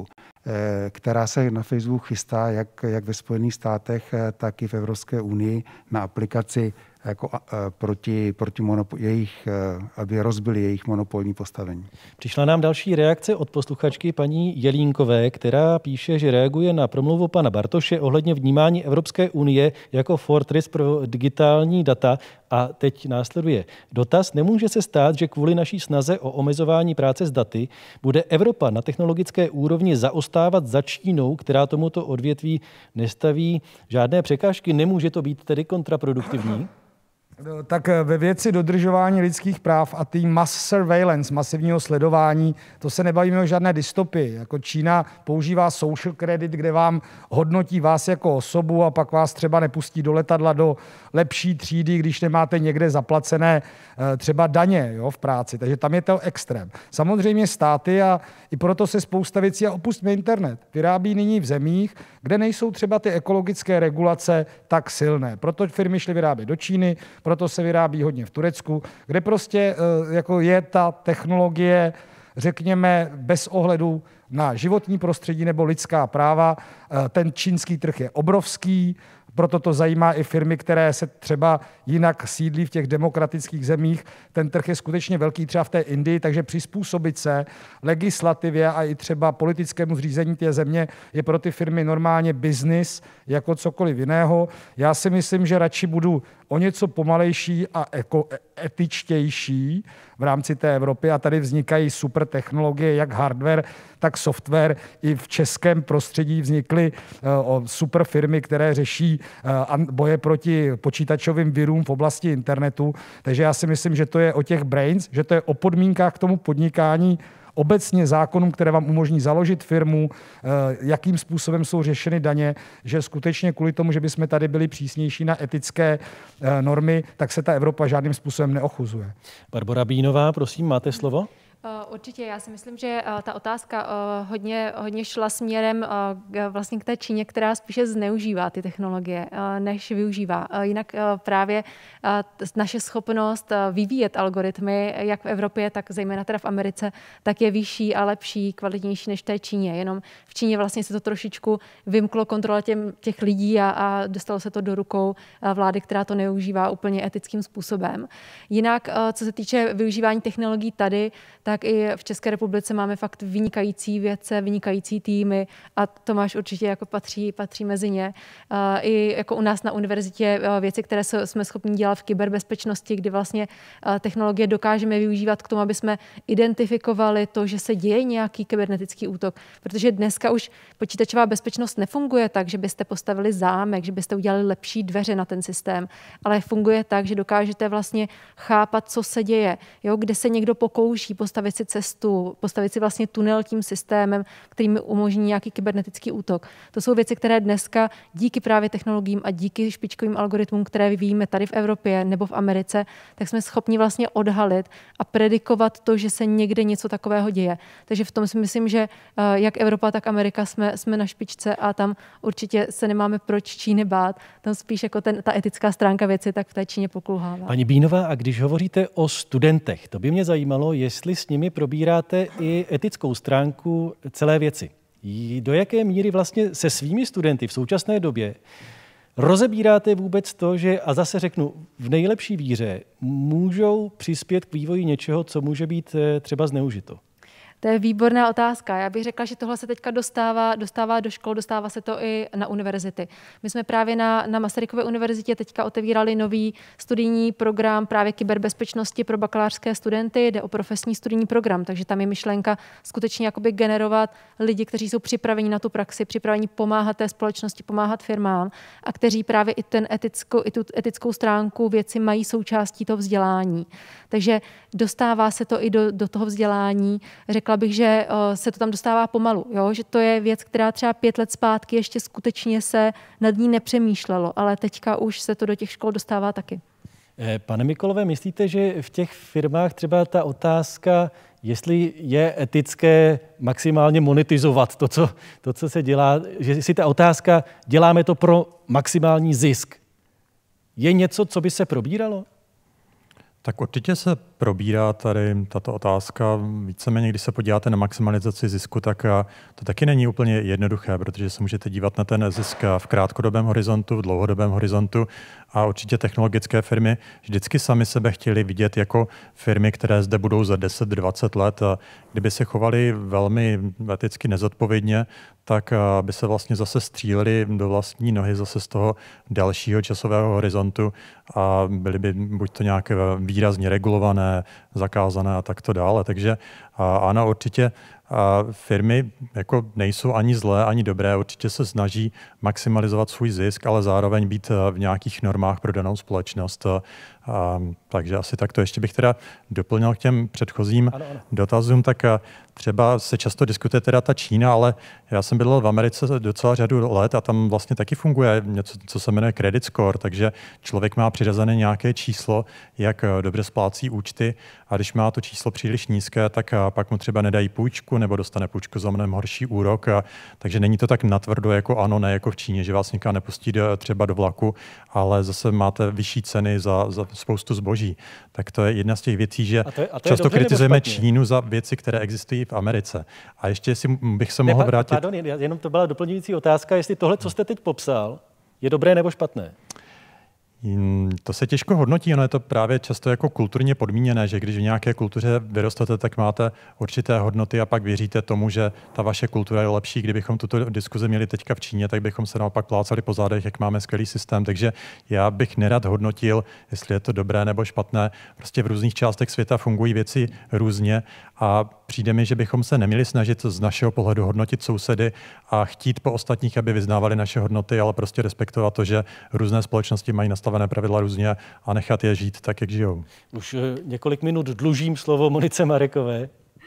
která se na Facebook chystá, jak, jak ve Spojených státech, tak i v Evropské unii na aplikaci jako proti, proti monopol, jejich, aby rozbili jejich monopolní postavení. Přišla nám další reakce od posluchačky paní Jelínkové, která píše, že reaguje na promluvu pana Bartoše ohledně vnímání Evropské unie jako fortress pro digitální data. A teď následuje dotaz. Nemůže se stát, že kvůli naší snaze o omezování práce s daty bude Evropa na technologické úrovni zaostávat za Čínou, která tomuto odvětví nestaví žádné překážky? Nemůže to být tedy kontraproduktivní? Tak ve věci dodržování lidských práv a tý mass surveillance, masivního sledování, to se nebavíme o žádné dystopii. Jako Čína používá social credit, kde vám hodnotí vás jako osobu a pak vás třeba nepustí do letadla do lepší třídy, když nemáte někde zaplacené třeba daně, jo, v práci. Takže tam je to extrém. Samozřejmě státy a i proto se spousta věcí, a opustíme internet, vyrábí nyní v zemích, kde nejsou třeba ty ekologické regulace tak silné. Proto firmy šly vyrábět do Číny, proto se vyrábí hodně v Turecku, kde prostě jako je ta technologie, řekněme, bez ohledu na životní prostředí nebo lidská práva. Ten čínský trh je obrovský, proto to zajímá i firmy, které se třeba jinak sídlí v těch demokratických zemích. Ten trh je skutečně velký třeba v té Indii, takže přizpůsobit se legislativě a i třeba politickému zřízení té země je pro ty firmy normálně biznis jako cokoliv jiného. Já si myslím, že radši budu o něco pomalejší a eko, etičtější v rámci té Evropy a tady vznikají super technologie, jak hardware, tak software. I v českém prostředí vznikly uh, super firmy, které řeší uh, boje proti počítačovým virům v oblasti internetu. Takže já si myslím, že to je o těch brains, že to je o podmínkách k tomu podnikání, obecně zákonům, které vám umožní založit firmu, jakým způsobem jsou řešeny daně, že skutečně kvůli tomu, že bychom tady byli přísnější na etické normy, tak se ta Evropa žádným způsobem neochuzuje. Barbora Bínová, prosím, máte slovo? Určitě, já si myslím, že ta otázka hodně, hodně šla směrem vlastně k té Číně, která spíše zneužívá ty technologie, než využívá. Jinak právě naše schopnost vyvíjet algoritmy, jak v Evropě, tak zejména teda v Americe, tak je vyšší a lepší, kvalitnější než v té Číně. Jenom v Číně vlastně se to trošičku vymklo kontrola těm, těch lidí a, a dostalo se to do rukou vlády, která to neužívá úplně etickým způsobem. Jinak, co se týče využívání technologií tady, tak i v České republice máme fakt vynikající vědce, vynikající týmy a Tomáš určitě jako patří, patří mezi ně. I jako u nás na univerzitě věci, které jsme schopni dělat v kyberbezpečnosti, kdy vlastně technologie dokážeme využívat k tomu, aby jsme identifikovali to, že se děje nějaký kybernetický útok. Protože dneska už počítačová bezpečnost nefunguje tak, že byste postavili zámek, že byste udělali lepší dveře na ten systém, ale funguje tak, že dokážete vlastně chápat, co se děje, jo? Kde se někdo pokouší postavit si cestu, postavit si vlastně tunel tím systémem, který mi umožní nějaký kybernetický útok. To jsou věci, které dneska díky právě technologiím a díky špičkovým algoritmům, které vyvíjíme tady v Evropě nebo v Americe, tak jsme schopni vlastně odhalit a predikovat to, že se někde něco takového děje. Takže v tom si myslím, že jak Evropa, tak Amerika jsme, jsme na špičce a tam určitě se nemáme proč Číny bát. Tam spíš jako ten, ta etická stránka věci tak v té Číně pokulhává. Paní Bínová, a když hovoříte o studentech, to by mě zajímalo, jestli s nimi probíráte i etickou stránku celé věci. Do jaké míry vlastně se svými studenty v současné době rozebíráte vůbec to, že, a zase řeknu, v nejlepší víře můžou přispět k vývoji něčeho, co může být třeba zneužito? To je výborná otázka. Já bych řekla, že tohle se teďka dostává, dostává do škol, dostává se to i na univerzity. My jsme právě na, na Masarykově univerzitě teďka otevírali nový studijní program právě kyberbezpečnosti pro bakalářské studenty. Jde o profesní studijní program, takže tam je myšlenka skutečně jakoby generovat lidi, kteří jsou připraveni na tu praxi, připraveni pomáhat té společnosti, pomáhat firmám a kteří právě i, ten etickou, i tu etickou stránku věci mají součástí toho vzdělání. Takže dostává se to i do, do toho vzdělání. Řekla bych, že se to tam dostává pomalu, jo? Že to je věc, která třeba pět let zpátky ještě skutečně se nad ní nepřemýšlelo, ale teďka už se to do těch škol dostává taky. Pane Mikolové, myslíte, že v těch firmách třeba ta otázka, jestli je etické maximálně monetizovat to, co, to, co se dělá, že si ta otázka, děláme to pro maximální zisk, je něco, co by se probíralo? Tak určitě se probírá tady tato otázka. Víceméně, když se podíváte na maximalizaci zisku, tak to taky není úplně jednoduché, protože se můžete dívat na ten zisk v krátkodobém horizontu, v dlouhodobém horizontu a určitě technologické firmy vždycky sami sebe chtěli vidět jako firmy, které zde budou za deset dvacet let. Kdyby se chovali velmi eticky nezodpovědně, tak by se vlastně zase stříleli do vlastní nohy zase z toho dalšího časového horizontu a byly by buď to nějaké výrazně regulované, zakázané a tak to dále. Takže ano, určitě firmy jako nejsou ani zlé, ani dobré, určitě se snaží maximalizovat svůj zisk, ale zároveň být v nějakých normách pro danou společnost. A, takže asi takto. Ještě bych teda doplnil k těm předchozím ano, ano. dotazům, tak třeba se často diskutuje teda ta Čína, ale já jsem bydlel v Americe docela řadu let a tam vlastně taky funguje něco, co se jmenuje credit score, takže člověk má přiřazené nějaké číslo, jak dobře splácí účty a když má to číslo příliš nízké, tak pak mu třeba nedají půjčku nebo dostane půjčku za mnohem horší úrok. A, takže není to tak natvrdo jako ano, ne jako v Číně, že vás někam nepustí do, třeba do vlaku, ale zase máte vyšší ceny za, za spoustu zboží. Tak to je jedna z těch věcí, že a to je, a to často kritizujeme Čínu za věci, které existují v Americe. A ještě si bych se mohl ne, vrátit... Pardon, jenom to byla doplňující otázka, jestli tohle, co jste teď popsal, je dobré nebo špatné? To se těžko hodnotí, ono je to právě často jako kulturně podmíněné, že když v nějaké kultuře vyrostete, tak máte určité hodnoty a pak věříte tomu, že ta vaše kultura je lepší. Kdybychom tuto diskuzi měli teďka v Číně, tak bychom se naopak plácali po zádech, jak máme skvělý systém. Takže já bych nerad hodnotil, jestli je to dobré nebo špatné. Prostě v různých částech světa fungují věci různě a přijde mi, že bychom se neměli snažit z našeho pohledu hodnotit sousedy a chtít po ostatních, aby vyznávali naše hodnoty, ale prostě respektovat to, že různé společnosti mají nastavené pravidla různě a nechat je žít tak, jak žijou. Už několik minut dlužím slovo Monice Marekové.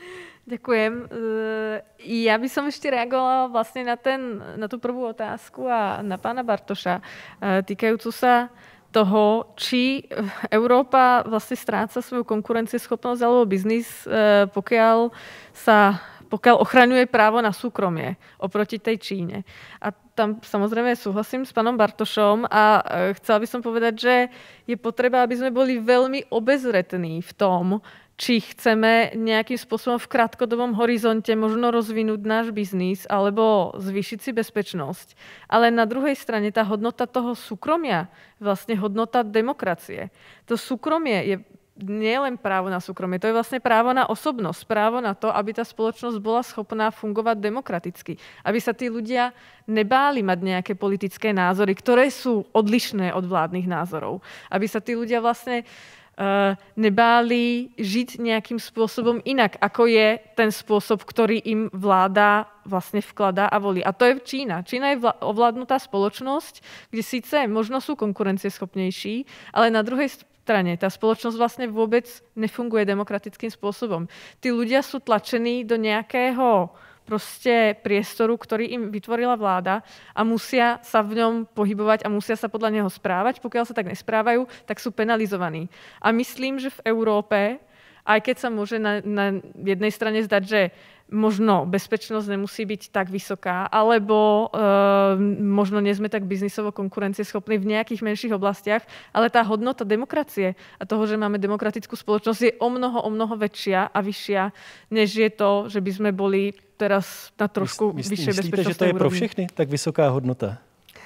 Ďakujem. Ja by som ešte reagovala vlastne na, ten, na tú prvú otázku a na pána Bartoša, týkajúcu sa toho, či Európa vlastne stráca svoju konkurencieschopnosť alebo biznis, pokiaľ sa pokiaľ ochraňuje právo na súkromie oproti tej Číne. A tam samozrejme súhlasím s pánom Bartošom a chcela by som povedať, že je potreba, aby sme boli veľmi obezretní v tom, či chceme nejakým spôsobom v krátkodobom horizonte možno rozvinúť náš biznis alebo zvýšiť si bezpečnosť. Ale na druhej strane tá hodnota toho súkromia, vlastne hodnota demokracie. To súkromie je nie len právo na súkromie, to je vlastne právo na osobnosť, právo na to, aby tá spoločnosť bola schopná fungovať demokraticky. Aby sa tí ľudia nebáli mať nejaké politické názory, ktoré sú odlišné od vládnych názorov. Aby sa tí ľudia vlastne uh, nebáli žiť nejakým spôsobom inak, ako je ten spôsob, ktorý im vláda vlastne vkladá a volí. A to je Čína. Čína je ovládnutá spoločnosť, kde síce možno sú konkurencieschopnejší, ale na druhej strane tá spoločnosť vlastne vôbec nefunguje demokratickým spôsobom. Tí ľudia sú tlačení do nejakého proste priestoru, ktorý im vytvorila vláda a musia sa v ňom pohybovať a musia sa podľa neho správať. Pokiaľ sa tak nesprávajú, tak sú penalizovaní. A myslím, že v Európe, aj keď sa môže na, na jednej strane zdať, že možno bezpečnosť nemusí byť tak vysoká, alebo e, možno nie sme tak biznisovo konkurencieschopní v nejakých menších oblastiach, ale tá hodnota demokracie a toho, že máme demokratickú spoločnosť, je o mnoho, o mnoho väčšia a vyššia, než je to, že by sme boli teraz na trošku Myslí, vyššej bezpečnostnej úrovni. Myslíte, že to je pro všechny tak vysoká hodnota?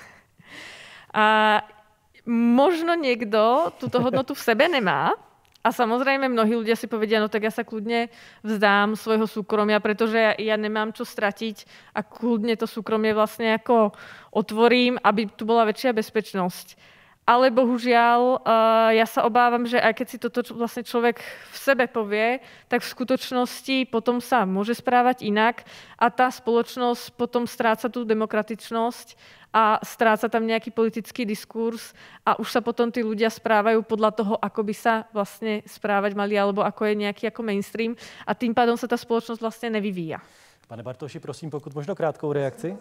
A možno niekto túto hodnotu v sebe nemá. A samozrejme mnohí ľudia si povedia, no tak ja sa kľudne vzdám svojho súkromia, pretože ja, ja nemám čo stratiť a kľudne to súkromie vlastne ako otvorím, aby tu bola väčšia bezpečnosť. Ale bohužiaľ, ja sa obávam, že aj keď si toto vlastne človek v sebe povie, tak v skutočnosti potom sa môže správať inak a tá spoločnosť potom stráca tú demokratičnosť a stráca tam nejaký politický diskurs a už sa potom tí ľudia správajú podľa toho, ako by sa vlastne správať mali, alebo ako je nejaký ako mainstream a tým pádom sa tá spoločnosť vlastne nevyvíja. Pane Bartoši, prosím, pokud možno krátkou reakci.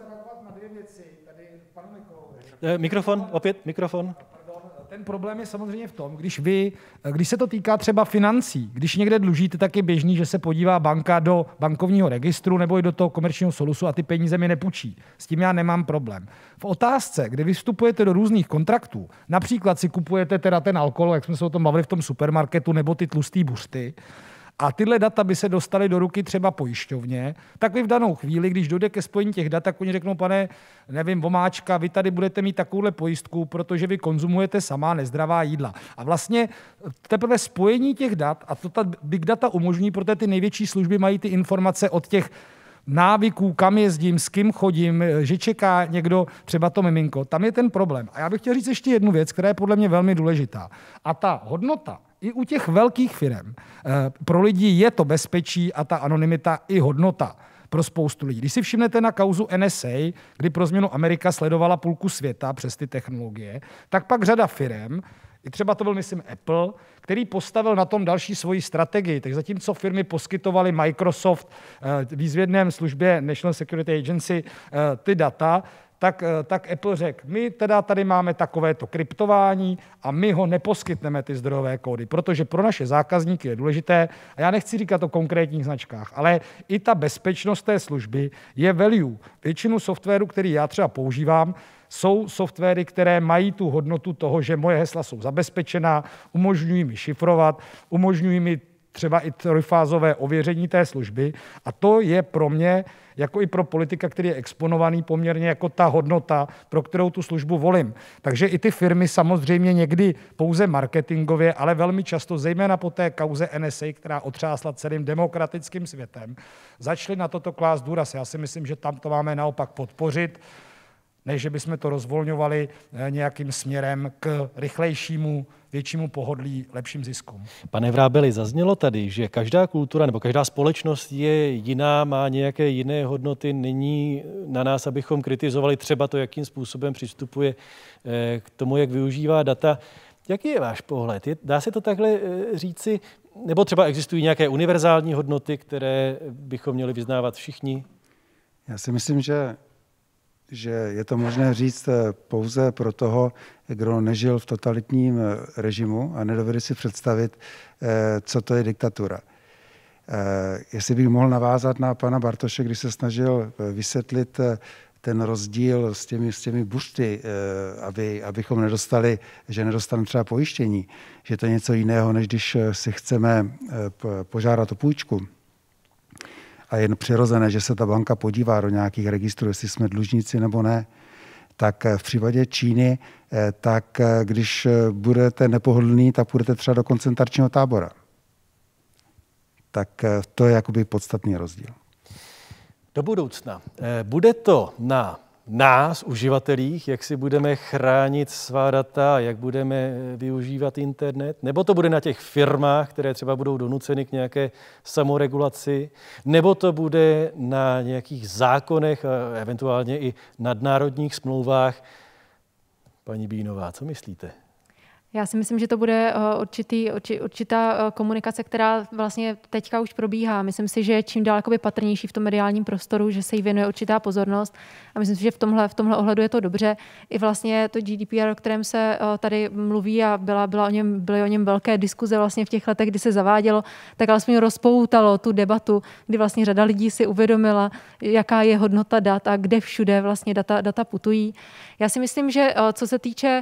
Mikrofon, opět mikrofon. Ten problém je samozřejmě v tom, když vy, když se to týká třeba financí, když někde dlužíte, tak je běžný, že se podívá banka do bankovního registru nebo i do toho komerčního solusu a ty peníze mi nepůjčí. S tím já nemám problém. V otázce, kdy vy vstupujete do různých kontraktů, například si kupujete teda ten alkohol, jak jsme se o tom bavili v tom supermarketu, nebo ty tlustý buřty, a tyhle data by se dostaly do ruky třeba pojišťovně, tak vy v danou chvíli, když dojde ke spojení těch dat, tak oni řeknou, pane, nevím, Vomáčka, vy tady budete mít takovouhle pojistku, protože vy konzumujete samá nezdravá jídla. A vlastně teprve spojení těch dat, a to ta big data umožní, protože ty největší služby mají ty informace od těch návyků, kam jezdím, s kým chodím, že čeká někdo, třeba to miminko. Tam je ten problém. A já bych chtěl říct ještě jednu věc, která je podle mě velmi důležitá. A ta hodnota i u těch velkých firem pro lidi je to bezpečí a ta anonymita i hodnota pro spoustu lidí. Když si všimnete na kauzu N S A, kdy pro změnu Amerika sledovala půlku světa přes ty technologie, tak pak řada firem, i třeba to byl, myslím, Apple, který postavil na tom další svoji strategii. Tak zatímco firmy poskytovaly Microsoft výzvědném službě National Security Agency ty data, tak, tak Apple řekl, my teda tady máme takovéto kryptování a my ho neposkytneme ty zdrojové kódy, protože pro naše zákazníky je důležité, a já nechci říkat o konkrétních značkách, ale i ta bezpečnost té služby je value. Většinu softwaru, který já třeba používám, jsou softwary, které mají tu hodnotu toho, že moje hesla jsou zabezpečená, umožňují mi šifrovat, umožňují mi třeba i trojfázové ověření té služby a to je pro mě, jako i pro politika, který je exponovaný poměrně jako ta hodnota, pro kterou tu službu volím. Takže i ty firmy samozřejmě někdy pouze marketingově, ale velmi často, zejména po té kauze N S A, která otřásla celým demokratickým světem, začaly na toto klást důraz. Já si myslím, že tam to máme naopak podpořit, než že bychom to rozvolňovali nějakým směrem k rychlejšímu, většímu pohodlí, lepším ziskům. Pane Vrábeli, zaznělo tady, že každá kultura nebo každá společnost je jiná, má nějaké jiné hodnoty. Není na nás, abychom kritizovali třeba to, jakým způsobem přistupuje k tomu, jak využívá data. Jaký je váš pohled? Dá se to takhle říci? nebo třeba existují nějaké univerzální hodnoty, které bychom měli vyznávat všichni? Já si myslím, že, že je to možné říct pouze pro toho, kdo nežil v totalitním režimu a nedovede si představit, co to je diktatura. Jestli bych mohl navázat na pana Bartoše, když se snažil vysvětlit ten rozdíl s těmi, s těmi buřty, aby, abychom nedostali, že nedostaneme třeba pojištění, že to je něco jiného, než když si chceme požádat o půjčku. A je přirozené, že se ta banka podívá do nějakých registrů, jestli jsme dlužníci nebo ne. Tak v případě Číny, tak když budete nepohodlný, tak půjdete třeba do koncentračního tábora. Tak to je jakoby podstatný rozdíl. Do budoucna. Bude to na nás, uživatelích, jak si budeme chránit svá data, jak budeme využívat internet, nebo to bude na těch firmách, které třeba budou donuceny k nějaké samoregulaci, nebo to bude na nějakých zákonech a eventuálně i nadnárodních smlouvách. Paní Bínová, co myslíte? Já si myslím, že to bude určitý, určitá komunikace, která vlastně teďka už probíhá. Myslím si, že je čím dál patrnější v tom mediálním prostoru, že se jí věnuje určitá pozornost a myslím si, že v tomhle, v tomhle ohledu je to dobře. I vlastně to G D P R, o kterém se tady mluví a byla, byla o něm, byly o něm velké diskuze vlastně v těch letech, kdy se zavádělo, tak alespoň rozpoutalo tu debatu, kdy vlastně řada lidí si uvědomila, jaká je hodnota dat a kde všude vlastně data, data putují. Já si myslím, že co se týče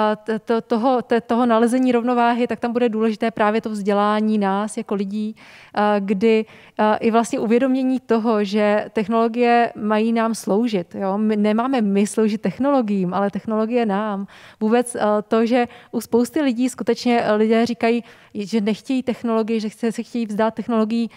toho, toho nalezení rovnováhy, tak tam bude důležité právě to vzdělání nás jako lidí, kdy i vlastně uvědomění toho, že technologie mají nám sloužit. Jo? My nemáme my sloužit technologiím, ale technologie nám. Vůbec to, že u spousty lidí skutečně lidé říkají, že nechtějí technologii, že se chtějí vzdát technologií,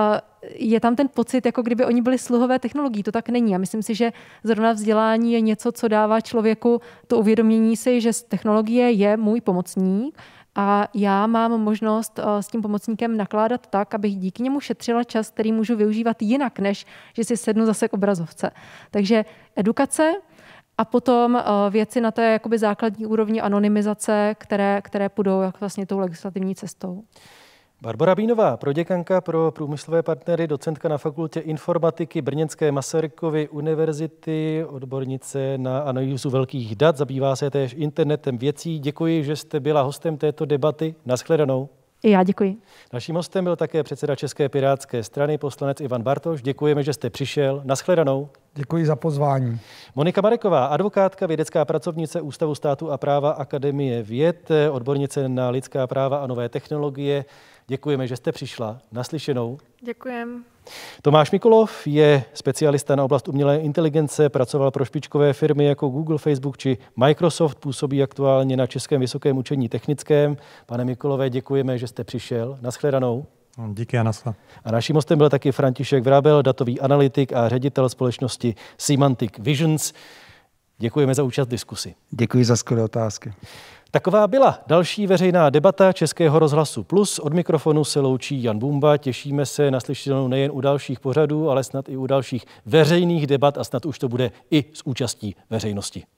je tam ten pocit, jako kdyby oni byli sluhové technologií. To tak není. A myslím si, že zrovna vzdělání je něco, co dává člověku to uvědomění si, že technologie je můj pomocník a já mám možnost s tím pomocníkem nakládat tak, abych díky němu šetřila čas, který můžu využívat jinak, než že si sednu zase k obrazovce. Takže edukace a potom věci na té jakoby základní úrovni anonymizace, které, které půjdou jak vlastně tou legislativní cestou. Barbora Bínová, proděkanka pro průmyslové partnery, docentka na fakultě informatiky Brněnské Masarykovy univerzity, odbornice na analýzu velkých dat, zabývá se též internetem věcí. Děkuji, že jste byla hostem této debaty. Naschledanou. I já děkuji. Naším hostem byl také předseda České pirátské strany, poslanec Ivan Bartoš. Děkujeme, že jste přišel. Naschledanou. Děkuji za pozvání. Monika Mareková, advokátka, vědecká pracovnice Ústavu státu a práva Akademie věd, odbornice na lidská práva a nové technologie. Děkujeme, že jste přišla. Naslyšenou. Děkujem. Tomáš Mikulov je specialista na oblast umělé inteligence, pracoval pro špičkové firmy jako Google, Facebook či Microsoft, působí aktuálně na Českém vysokém učení technickém. Pane Mikulové, děkujeme, že jste přišel. Naschledanou. Díky a naschle. A naším hostem byl taky František Vrabel, datový analytik a ředitel společnosti Semantic Visions. Děkujeme za účast v diskusi. Děkuji za skvělé otázky. Taková byla další veřejná debata Českého rozhlasu Plus. Od mikrofonu se loučí Jan Bumba. Těšíme se na slyšenou nejen u dalších pořadů, ale snad i u dalších veřejných debat a snad už to bude i s účastí veřejnosti.